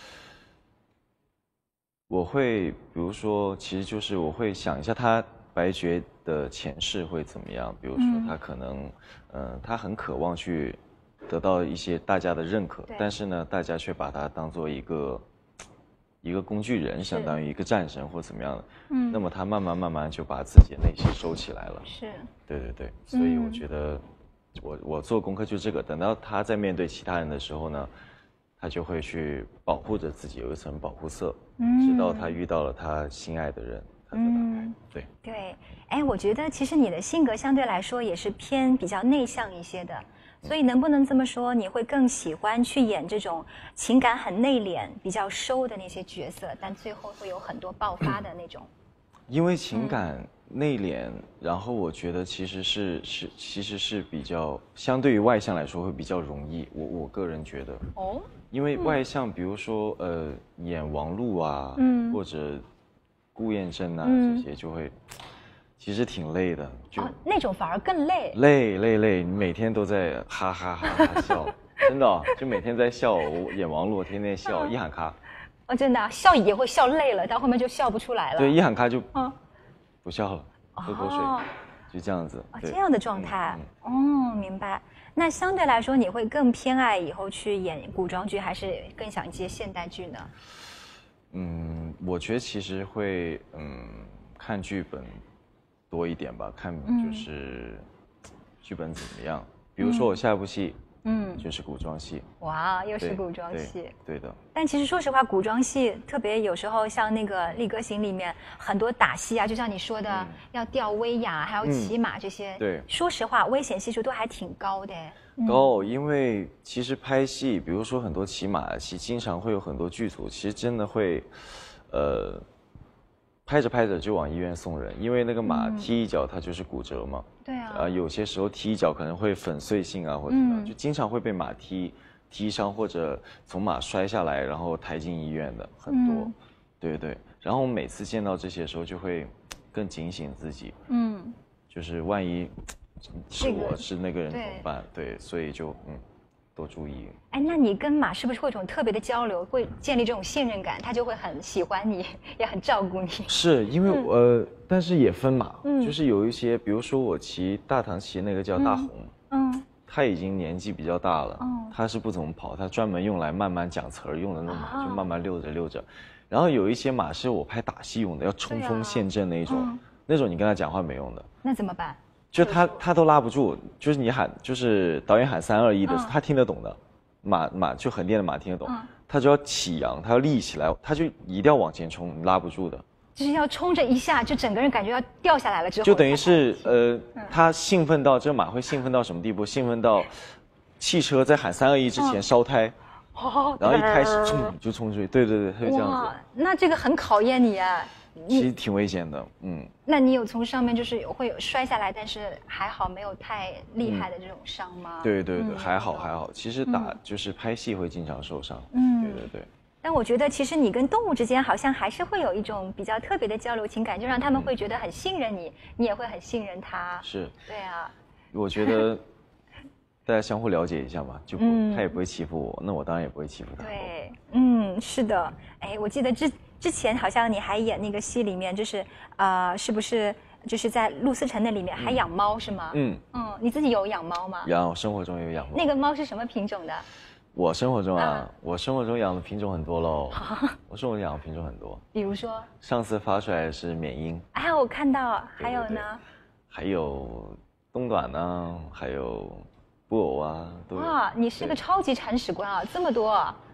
我会比如说，其实就是我会想一下他白绝的前世会怎么样，比如说他可能，嗯、呃，他很渴望去得到一些大家的认可，但是呢，大家却把他当做一个。一个工具人，相当于一个战神或怎么样的，嗯，那么他慢慢慢慢就把自己的内心收起来了， 是， 对对对，所以我觉得我，我我做功课就是这个，等到他在面对其他人的时候呢，他就会去保护着自己，有一层保护色，嗯，直到他遇到了他心爱的人，他才打开，嗯、对对，哎，我觉得其实你的性格相对来说也是偏比较内向一些的。所以能不能这么说，你会更喜欢去演这种情感很内敛、比较收的那些角色，但最后会有很多爆发的那种？ 因为情感内敛，嗯、然后我觉得其实是是其实是比较相对于外向来说会比较容易，我我个人觉得。哦。因为外向，比如说呃演王璐啊，嗯，或者顾燕珍啊、嗯、这些就会。其实挺累的，就、哦、 那种反而更累。 累累累，你每天都在哈哈哈哈笑，真的、哦，就每天在笑。我演王璐，天天笑，一喊卡， 哦，真的、啊、笑也会笑累了，到后面就笑不出来了。 对，一喊卡就嗯不笑了，喝口水，哦、就这样子。 哦，这样的状态，嗯、哦，明白。那相对来说，你会更偏爱以后去演古装剧，还是更想接现代剧呢？ 嗯，我觉得其实会嗯看剧本。多一点吧，看就是剧本怎么样。嗯、比如说我下一部戏，嗯，就是古装戏。 哇，又是古装戏。 对, 对的。 但其实说实话，古装戏特别有时候像那个《力歌行》里面很多打戏啊，就像你说的，嗯、要吊威亚，还要骑马这些。嗯、对。说实话，危险系数都还挺高的。 高，因为其实拍戏，比如说很多骑马的戏，经常会有很多剧组，其实真的会，呃。拍着拍着就往医院送人，因为那个马踢一脚它就是骨折嘛。 对啊。 啊，有些时候踢一脚可能会粉碎性啊，或者怎么样，嗯、就经常会被马踢踢伤，或者从马摔下来，然后抬进医院的很多。嗯、对对。然后我每次见到这些时候，就会更警醒自己。嗯。就是万一是我是那个人怎么办？对, 对，所以就嗯。多注意。 哎，那你跟马是不是会有一种特别的交流，会建立这种信任感？他就会很喜欢你，也很照顾你。 是因为、嗯、呃，但是也分马，嗯、就是有一些，比如说我骑大唐骑那个叫大红，嗯，嗯他已经年纪比较大了，嗯，他是不怎么跑，他专门用来慢慢讲词儿用的那种马，啊、就慢慢溜着溜着。然后有一些马是我拍打戏用的，要冲锋陷阵那种，啊嗯、那种你跟他讲话没用的。 那怎么办？ 就他他都拉不住，就是你喊，就是导演喊三二一的时候，嗯、他听得懂的，马马就横店的马听得懂，嗯、他就要起扬，他要立起来，他就一定要往前冲，拉不住的。 就是要冲着一下，就整个人感觉要掉下来了之后， 就等于是呃，嗯、他兴奋到这个马会兴奋到什么地步？兴奋到汽车在喊三二一之前烧胎，哦、然后一开始冲就冲出去，对对对，他就这样子。哇， 那这个很考验你啊。 其实挺危险的，嗯。 那你有从上面就是会有摔下来，但是还好没有太厉害的这种伤吗？ 嗯、对对对，嗯、还好还好。其实打、嗯、就是拍戏会经常受伤，嗯，对对对。 但我觉得其实你跟动物之间好像还是会有一种比较特别的交流情感，就让他们会觉得很信任你，嗯、你也会很信任他。 是。 对啊。 我觉得大家相互了解一下嘛，就不、嗯、他也不会欺负我，那我当然也不会欺负他。 对，嗯，是的。哎，我记得之。之前好像你还演那个戏里面，就是呃，是不是就是在露思成那里面还养猫是吗？嗯嗯，你自己有养猫吗？ 养，生活中有养猫。 那个猫是什么品种的？ 我生活中啊，啊我生活中养的品种很多喽。我生活中养的品种很多。 比如说？ 上次发出来的是缅因。 哎，我看到，还有呢？对对对还有东短呢，还有布偶啊。都有哇，你是个超级铲屎官啊，这么多。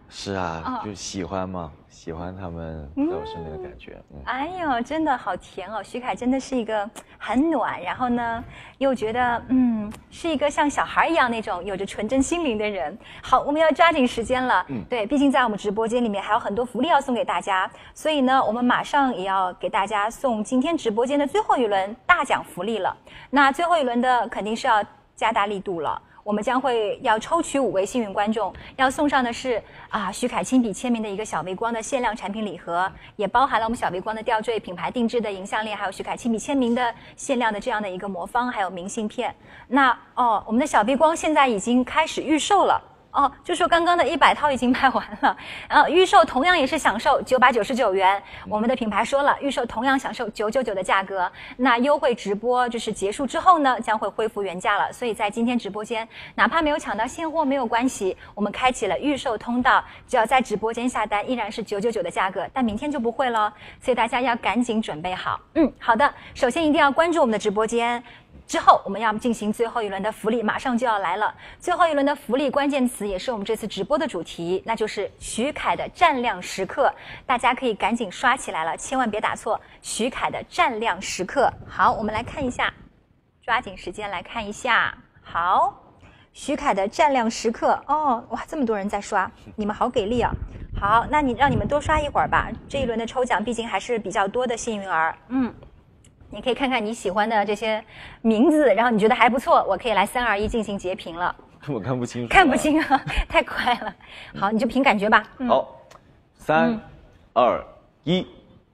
是啊， 哦就喜欢嘛，喜欢他们在我身边的感觉。嗯， 哎呦，真的好甜哦！徐凯真的是一个很暖，然后呢，又觉得嗯，是一个像小孩一样那种有着纯真心灵的人。好，我们要抓紧时间了。 嗯， 对，毕竟在我们直播间里面还有很多福利要送给大家，所以呢，我们马上也要给大家送今天直播间的最后一轮大奖福利了。那最后一轮的肯定是要加大力度了。我们将会要抽取五位幸运观众，要送上的是啊徐凯亲笔签名的一个小微光的限量产品礼盒，也包含了我们小微光的吊坠、品牌定制的银项链，还有徐凯亲笔签名的限量的这样的一个魔方，还有明信片。那哦，我们的小微光现在已经开始预售了。哦，就说刚刚的一百套已经卖完了，呃，预售同样也是享受九百九十九元。我们的品牌说了，预售同样享受九九九的价格。那优惠直播就是结束之后呢，将会恢复原价了。所以在今天直播间，哪怕没有抢到现货没有关系，我们开启了预售通道，只要在直播间下单，依然是九九九的价格。但明天就不会了，所以大家要赶紧准备好。嗯，好的，首先一定要关注我们的直播间。之后我们要进行最后一轮的福利，马上就要来了。最后一轮的福利关键词也是我们这次直播的主题，那就是徐凯的战量时刻，大家可以赶紧刷起来了，千万别打错。徐凯的战量时刻，好，我们来看一下，抓紧时间来看一下。好，徐凯的战量时刻，哦，哇，这么多人在刷，你们好给力啊！好，那你让你们多刷一会儿吧。这一轮的抽奖毕竟还是比较多的幸运儿，嗯。你可以看看你喜欢的这些名字，然后你觉得还不错，我可以来三二一进行截屏了。 我看不清楚、啊， 看不清啊，太快了。好，你就凭感觉吧。 嗯、好，三、嗯、二、一。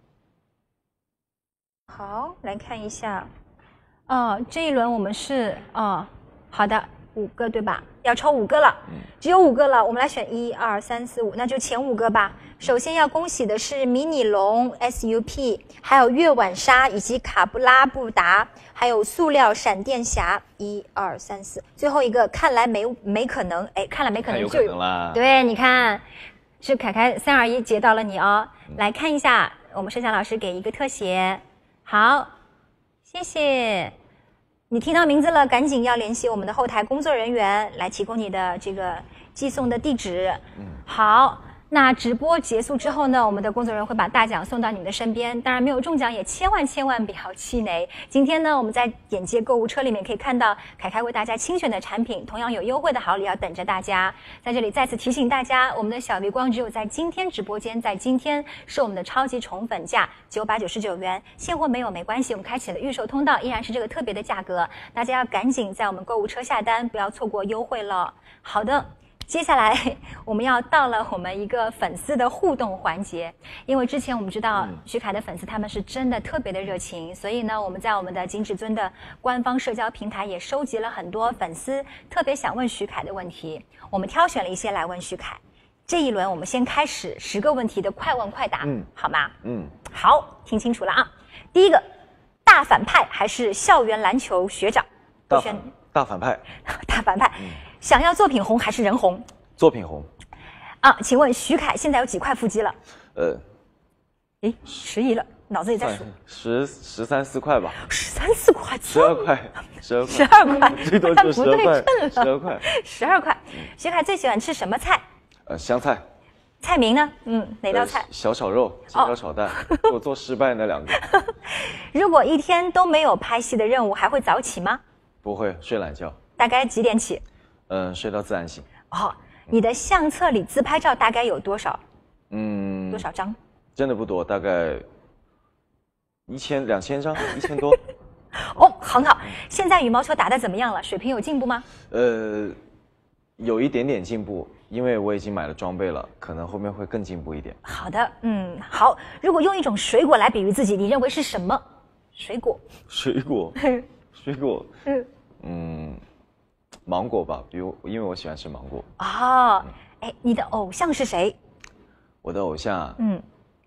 好，来看一下。哦，这一轮我们是哦，好的，五个对吧？要抽五个了，嗯、只有五个了。我们来选一二三四五，那就前五个吧。首先要恭喜的是迷你龙 S U P， 还有月晚莎以及卡布拉布达，还有塑料闪电侠，一二三四，最后一个看来没没可能，哎，看来没可能就有可能啦。 对，你看，是凯凯三二一截到了你哦。嗯、来看一下，我们盛祥老师给一个特写，好，谢谢。你听到名字了，赶紧要联系我们的后台工作人员来提供你的这个寄送的地址。嗯，好。那直播结束之后呢，我们的工作人员会把大奖送到你们的身边。当然，没有中奖也千万千万不要气馁。今天呢，我们在眼界购物车里面可以看到凯凯为大家精选的产品，同样有优惠的好礼要等着大家。在这里再次提醒大家，我们的小微光只有在今天直播间，在今天是我们的超级宠粉价九百九十九元，现货没有没关系，我们开启了预售通道，依然是这个特别的价格，大家要赶紧在我们购物车下单，不要错过优惠了。好的。接下来我们要到了我们一个粉丝的互动环节，因为之前我们知道徐凯的粉丝他们是真的特别的热情，所以呢我们在我们的金至尊的官方社交平台也收集了很多粉丝特别想问徐凯的问题，我们挑选了一些来问徐凯。这一轮我们先开始十个问题的快问快答，嗯，好吗？嗯，好，听清楚了啊。第一个，大反派还是校园篮球学长？ 大反大反派， 大反派。嗯，想要作品红还是人红？ 作品红。 啊，请问徐凯现在有几块腹肌了？ 呃， 诶，迟疑了，脑子里在数。 十十三四块吧。 十三四块。 十二块。十二块。 十二块。 最多就十二块。十二块。 十二块。徐凯最喜欢吃什么菜？ 呃，香菜。 菜名呢？嗯，哪道菜？ 呃、小炒肉、青椒炒蛋。哦、我做失败那两个。 如果一天都没有拍戏的任务，还会早起吗？ 不会，睡懒觉。 大概几点起？ 嗯，睡到自然醒。 哦，你的相册里自拍照大概有多少？ 嗯， 多少张？ 真的不多，大概一千两千张，一千多。 哦，很好。现在羽毛球打得怎么样了？水平有进步吗？ 呃，有一点点进步，因为我已经买了装备了，可能后面会更进步一点。 好的，嗯，好。如果用一种水果来比喻自己，你认为是什么？水果。 水果。水果。嗯。嗯。芒果吧，比如因为我喜欢吃芒果。 哦，哎、嗯，你的偶像是谁？ 我的偶像啊， 嗯，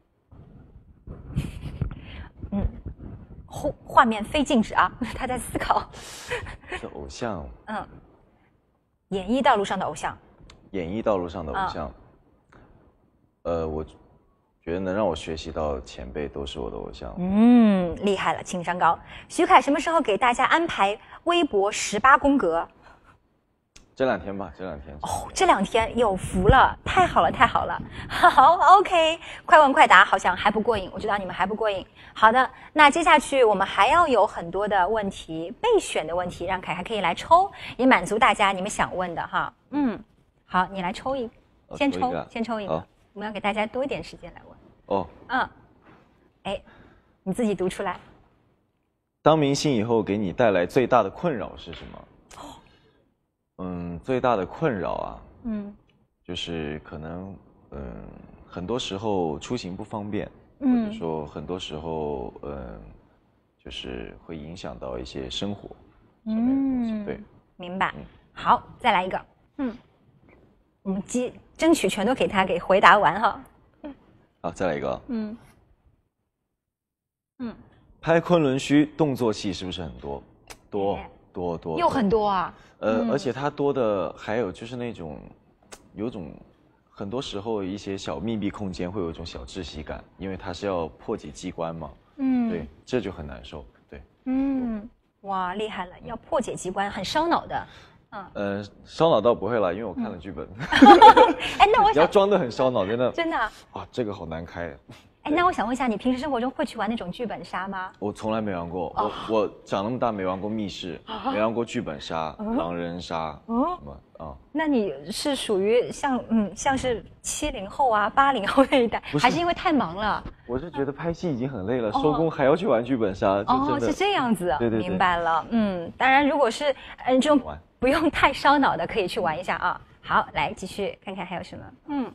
嗯，画画面非静止啊，他在思考。 我的偶像， 嗯，演艺道路上的偶像。 演艺道路上的偶像，嗯、呃，我觉得能让我学习到前辈都是我的偶像。 嗯，厉害了，情商高。徐凯什么时候给大家安排微博十八宫格？ 这两天吧，这两天。 哦，这两天有福了，太好了，太好了。好 ，OK， 快问快答好像还不过瘾，我知道你们还不过瘾。好的，那接下去我们还要有很多的问题，备选的问题，让凯凯可以来抽，也满足大家你们想问的哈。嗯，好，你来抽一，先抽，先抽一个，我们要给大家多一点时间来问。 哦， 嗯，哎，你自己读出来。 当明星以后，给你带来最大的困扰是什么？嗯，最大的困扰啊，嗯，就是可能，嗯，很多时候出行不方便，嗯，或者说很多时候，嗯，就是会影响到一些生活，嗯，对， 明白。嗯、好，再来一个，嗯，我们争争取全都给他给回答完哈。 好，再来一个，嗯，嗯，拍昆仑虚动作戏是不是很多？多。哎多多又很多啊， 呃，嗯、而且它多的还有就是那种，有种，很多时候一些小密闭空间会有一种小窒息感，因为它是要破解机关嘛，嗯，对，这就很难受，对， 嗯，哇，厉害了，要破解机关，很烧脑的， 嗯，呃，烧脑倒不会了，因为我看了剧本， 哎，那我想要装得很烧脑，真的， 真的， 啊，这个好难开。 哎，那我想问一下，你平时生活中会去玩那种剧本杀吗？ 我从来没玩过，哦、我我长那么大没玩过密室，哦、没玩过剧本杀、哦、狼人杀，哦、什么啊？ 那你是属于像嗯像是七零后啊、八零后那一代，还是因为太忙了？ 我是觉得拍戏已经很累了，哦、收工还要去玩剧本杀， 哦，是这样子， 对对对， 明白了。嗯，当然，如果是嗯这种不用太烧脑的，可以去玩一下啊。好，来继续看看还有什么，嗯。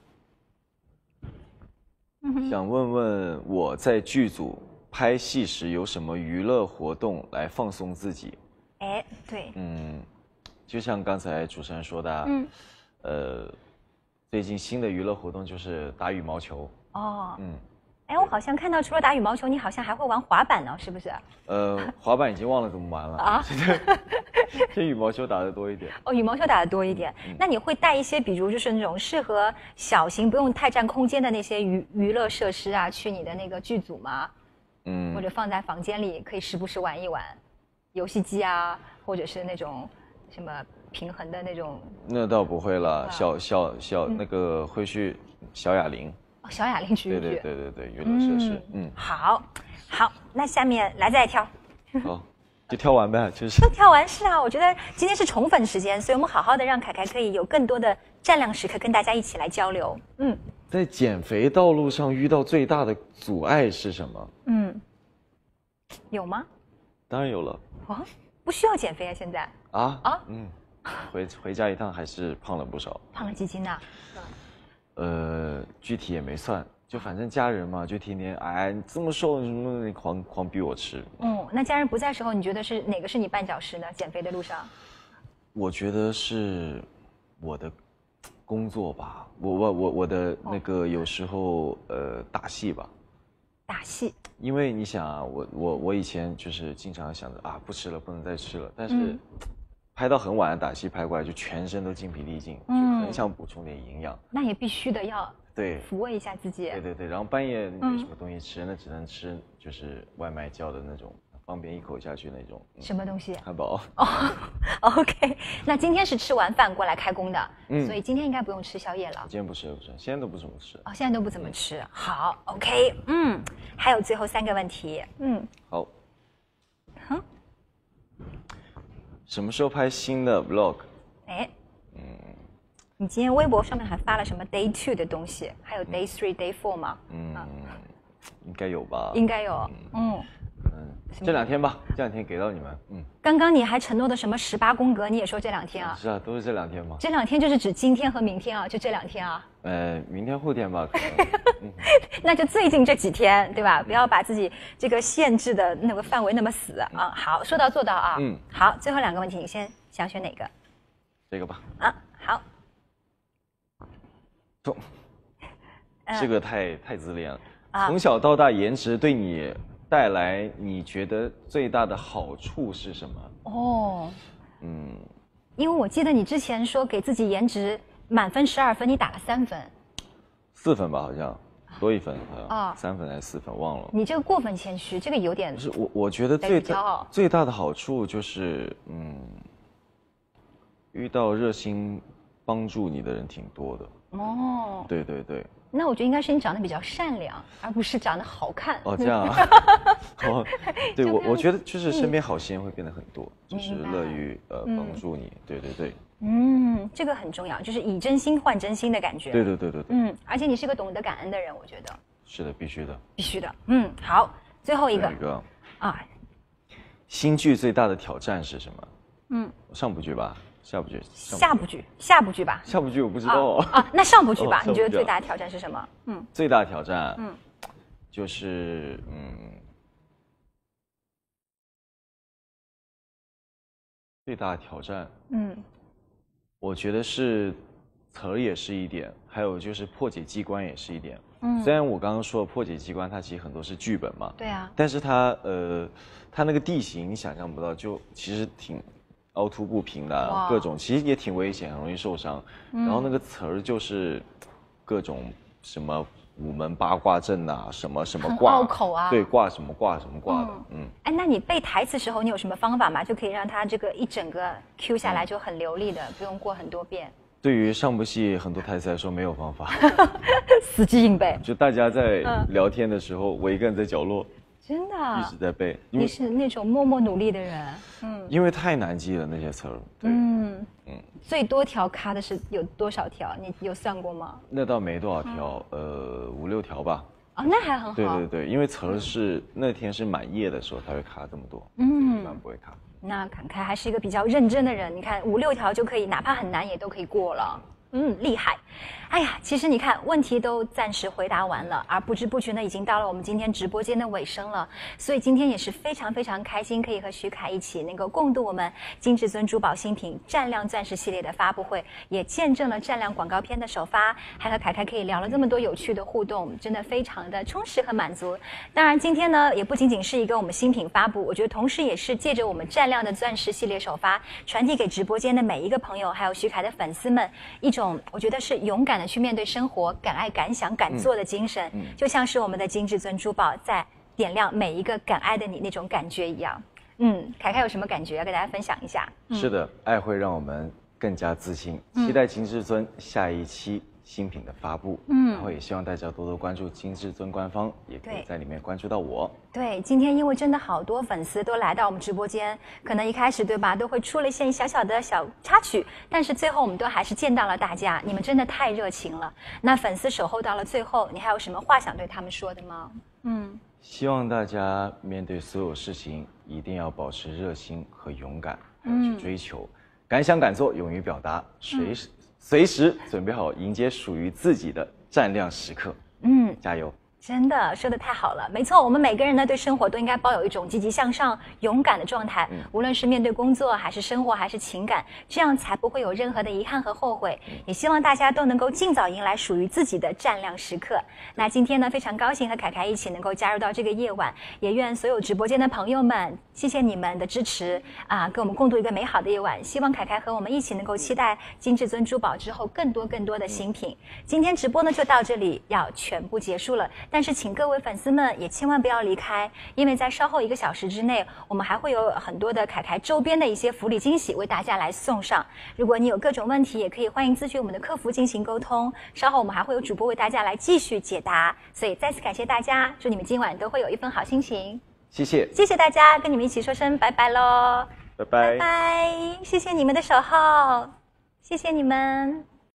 想问问我在剧组拍戏时有什么娱乐活动来放松自己？ 哎，对， 嗯，就像刚才主持人说的，嗯，呃，最近新的娱乐活动就是打羽毛球。哦，嗯， 哎，我好像看到除了打羽毛球，你好像还会玩滑板呢，是不是？ 呃，滑板已经忘了怎么玩了啊。这羽毛球打得多一点哦，羽毛球打得多一点。嗯、那你会带一些，比如就是那种适合小型、不用太占空间的那些娱娱乐设施啊，去你的那个剧组吗？嗯，或者放在房间里，可以时不时玩一玩，游戏机啊，或者是那种什么平衡的那种。 那倒不会了，啊、小小小、嗯、那个会去小哑铃。 哦，小哑铃去对对对对对，娱乐设施。嗯， 嗯好，好，那下面来再挑。 好。就跳完呗，就是都跳完是啊。我觉得今天是宠粉时间，所以我们好好的让凯凯可以有更多的占亮时刻，跟大家一起来交流。嗯， 在减肥道路上遇到最大的阻碍是什么？嗯， 有吗？ 当然有了。 啊，不需要减肥啊，现在啊啊嗯，回回家一趟还是胖了不少。 胖了几斤呢？ 呃，具体也没算。就反正家人嘛，就天天哎，你这么瘦，什么你狂狂逼我吃。 嗯，那家人不在的时候，你觉得是哪个是你绊脚石呢？减肥的路上， 我觉得是我的工作吧，我我我我的那个有时候、哦、呃打戏吧。 打戏。 因为你想啊，我我我以前就是经常想着啊，不吃了，不能再吃了，但是、嗯、拍到很晚的打戏拍过来，就全身都精疲力尽，嗯、就很想补充点营养。 那也必须的要。 对， 抚慰一下自己。 对对对，然后半夜没什么东西吃，嗯、那只能吃就是外卖叫的那种，方便一口下去那种。 嗯、什么东西？ 汉堡。 哦，OK。那今天是吃完饭过来开工的，嗯，所以今天应该不用吃宵夜了。 今天不吃不吃，现在都不怎么吃。 哦，现在都不怎么吃。嗯、好 ，OK。嗯，还有最后三个问题。嗯。 好。哼。什么时候拍新的 vlog？ 哎。嗯。 你今天微博上面还发了什么 day two 的东西？还有 day three、嗯、day four 吗？ 嗯，啊、应该有吧。 应该有，嗯嗯，这两天吧，这两天给到你们。嗯。 刚刚你还承诺的什么十八宫格，你也说这两天啊？ 是啊，都是这两天嘛。 这两天就是指今天和明天啊，就这两天啊。 呃，明天后天吧。可能嗯、那就最近这几天，对吧？不要把自己这个限制的那个范围那么死啊。嗯、好，说到做到啊。嗯。好，最后两个问题，你先想选哪个？ 这个吧。 啊，好。 这个太太自恋了。啊、从小到大，颜值对你带来你觉得最大的好处是什么？哦， 嗯，因为我记得你之前说给自己颜值满分十二分，你打了三分， 四分吧，好像多一分，好像啊，三分还是四分，忘了。 你这个过分谦虚，这个有点不是我，我觉得最大最大的好处就是，嗯， 遇到热心帮助你的人挺多的。 哦， 对对对。 那我觉得应该是你长得比较善良，而不是长得好看。 哦，这样啊。哦，对我我觉得就是身边好心人会变得很多，嗯、就是乐于呃帮助你。嗯、对对对。 嗯，这个很重要，就是以真心换真心的感觉。 对对对对对。 嗯，而且你是个懂得感恩的人，我觉得。 是的，必须的。 必须的。嗯，好，最后一个。 一个啊。 新剧最大的挑战是什么？ 嗯， 上部剧吧。下部剧， 下部剧，下部剧吧。 下部剧我不知道啊，啊那上部剧吧、哦？你觉得最大的挑战是什么？ 嗯，最大的挑战，嗯，就是嗯，最大的挑战，嗯，我觉得是词儿也是一点，还有就是破解机关也是一点。嗯，虽然我刚刚说破解机关，它其实很多是剧本嘛， 对啊， 但是它呃，它那个地形你想象不到，就其实挺。凹凸不平的各种，其实也挺危险，很容易受伤。嗯、然后那个词儿就是各种什么午门八卦阵呐、啊，什么什么卦， 拗口啊， 对，卦什么卦什么卦的，嗯。 嗯哎，那你背台词时候，你有什么方法吗？就可以让它这个一整个 Q 下来就很流利的，嗯、不用过很多遍。 对于上部戏很多台词来说，没有方法， 死记硬背。 就大家在聊天的时候，嗯、我一个人在角落。 真的， 一直在背。 你是那种默默努力的人， 嗯，因为太难记了那些词儿。嗯嗯，最多条卡的是有多少条？你有算过吗？ 那倒没多少条，嗯、呃，五六条吧。 哦，那还很好。 对对对，因为词儿是那天是满页的时候才会卡这么多，嗯，一般不会卡。 那侃侃还是一个比较认真的人，你看五六条就可以，哪怕很难也都可以过了。嗯，厉害！哎呀，其实你看，问题都暂时回答完了，而不知不觉呢，已经到了我们今天直播间的尾声了。所以今天也是非常非常开心，可以和徐凯一起能够共度我们金至尊珠宝新品湛亮钻石系列的发布会，也见证了湛亮广告片的首发，还和凯凯可以聊了这么多有趣的互动，真的非常的充实和满足。当然，今天呢，也不仅仅是一个我们新品发布，我觉得同时也是借着我们湛亮的钻石系列首发，传递给直播间的每一个朋友，还有徐凯的粉丝们一种。我觉得是勇敢的去面对生活，敢爱敢想敢做的精神，嗯嗯、就像是我们的金至尊珠宝在点亮每一个敢爱的你那种感觉一样。嗯，凯凯有什么感觉要跟大家分享一下？ 嗯、是的，爱会让我们更加自信。嗯、期待金至尊下一期新品的发布，嗯，然后也希望大家多多关注金至尊官方，也可以在里面关注到我。 对，今天因为真的好多粉丝都来到我们直播间，可能一开始对吧，都会出了一些小小的小插曲，但是最后我们都还是见到了大家，你们真的太热情了。那粉丝守候到了最后，你还有什么话想对他们说的吗？嗯， 希望大家面对所有事情一定要保持热心和勇敢，还有去追求，嗯、敢想敢做，勇于表达，随时。嗯随时准备好迎接属于自己的湛亮时刻。嗯，加油！ 真的说得太好了，没错，我们每个人呢对生活都应该抱有一种积极向上、勇敢的状态，嗯、无论是面对工作还是生活还是情感，这样才不会有任何的遗憾和后悔。嗯、也希望大家都能够尽早迎来属于自己的湛亮时刻。那今天呢，非常高兴和凯凯一起能够加入到这个夜晚，也愿所有直播间的朋友们，谢谢你们的支持啊，跟我们共度一个美好的夜晚。希望凯凯和我们一起能够期待金至尊珠宝之后更多更多的新品。嗯、今天直播呢就到这里，要全部结束了。但是请各位粉丝们也千万不要离开，因为在稍后一个小时之内，我们还会有很多的凯凯周边的一些福利惊喜为大家来送上。如果你有各种问题，也可以欢迎咨询我们的客服进行沟通。稍后我们还会有主播为大家来继续解答。所以再次感谢大家，祝你们今晚都会有一份好心情。 谢谢， 谢谢大家，跟你们一起说声拜拜喽！ 拜拜， 拜拜，谢谢你们的守候，谢谢你们。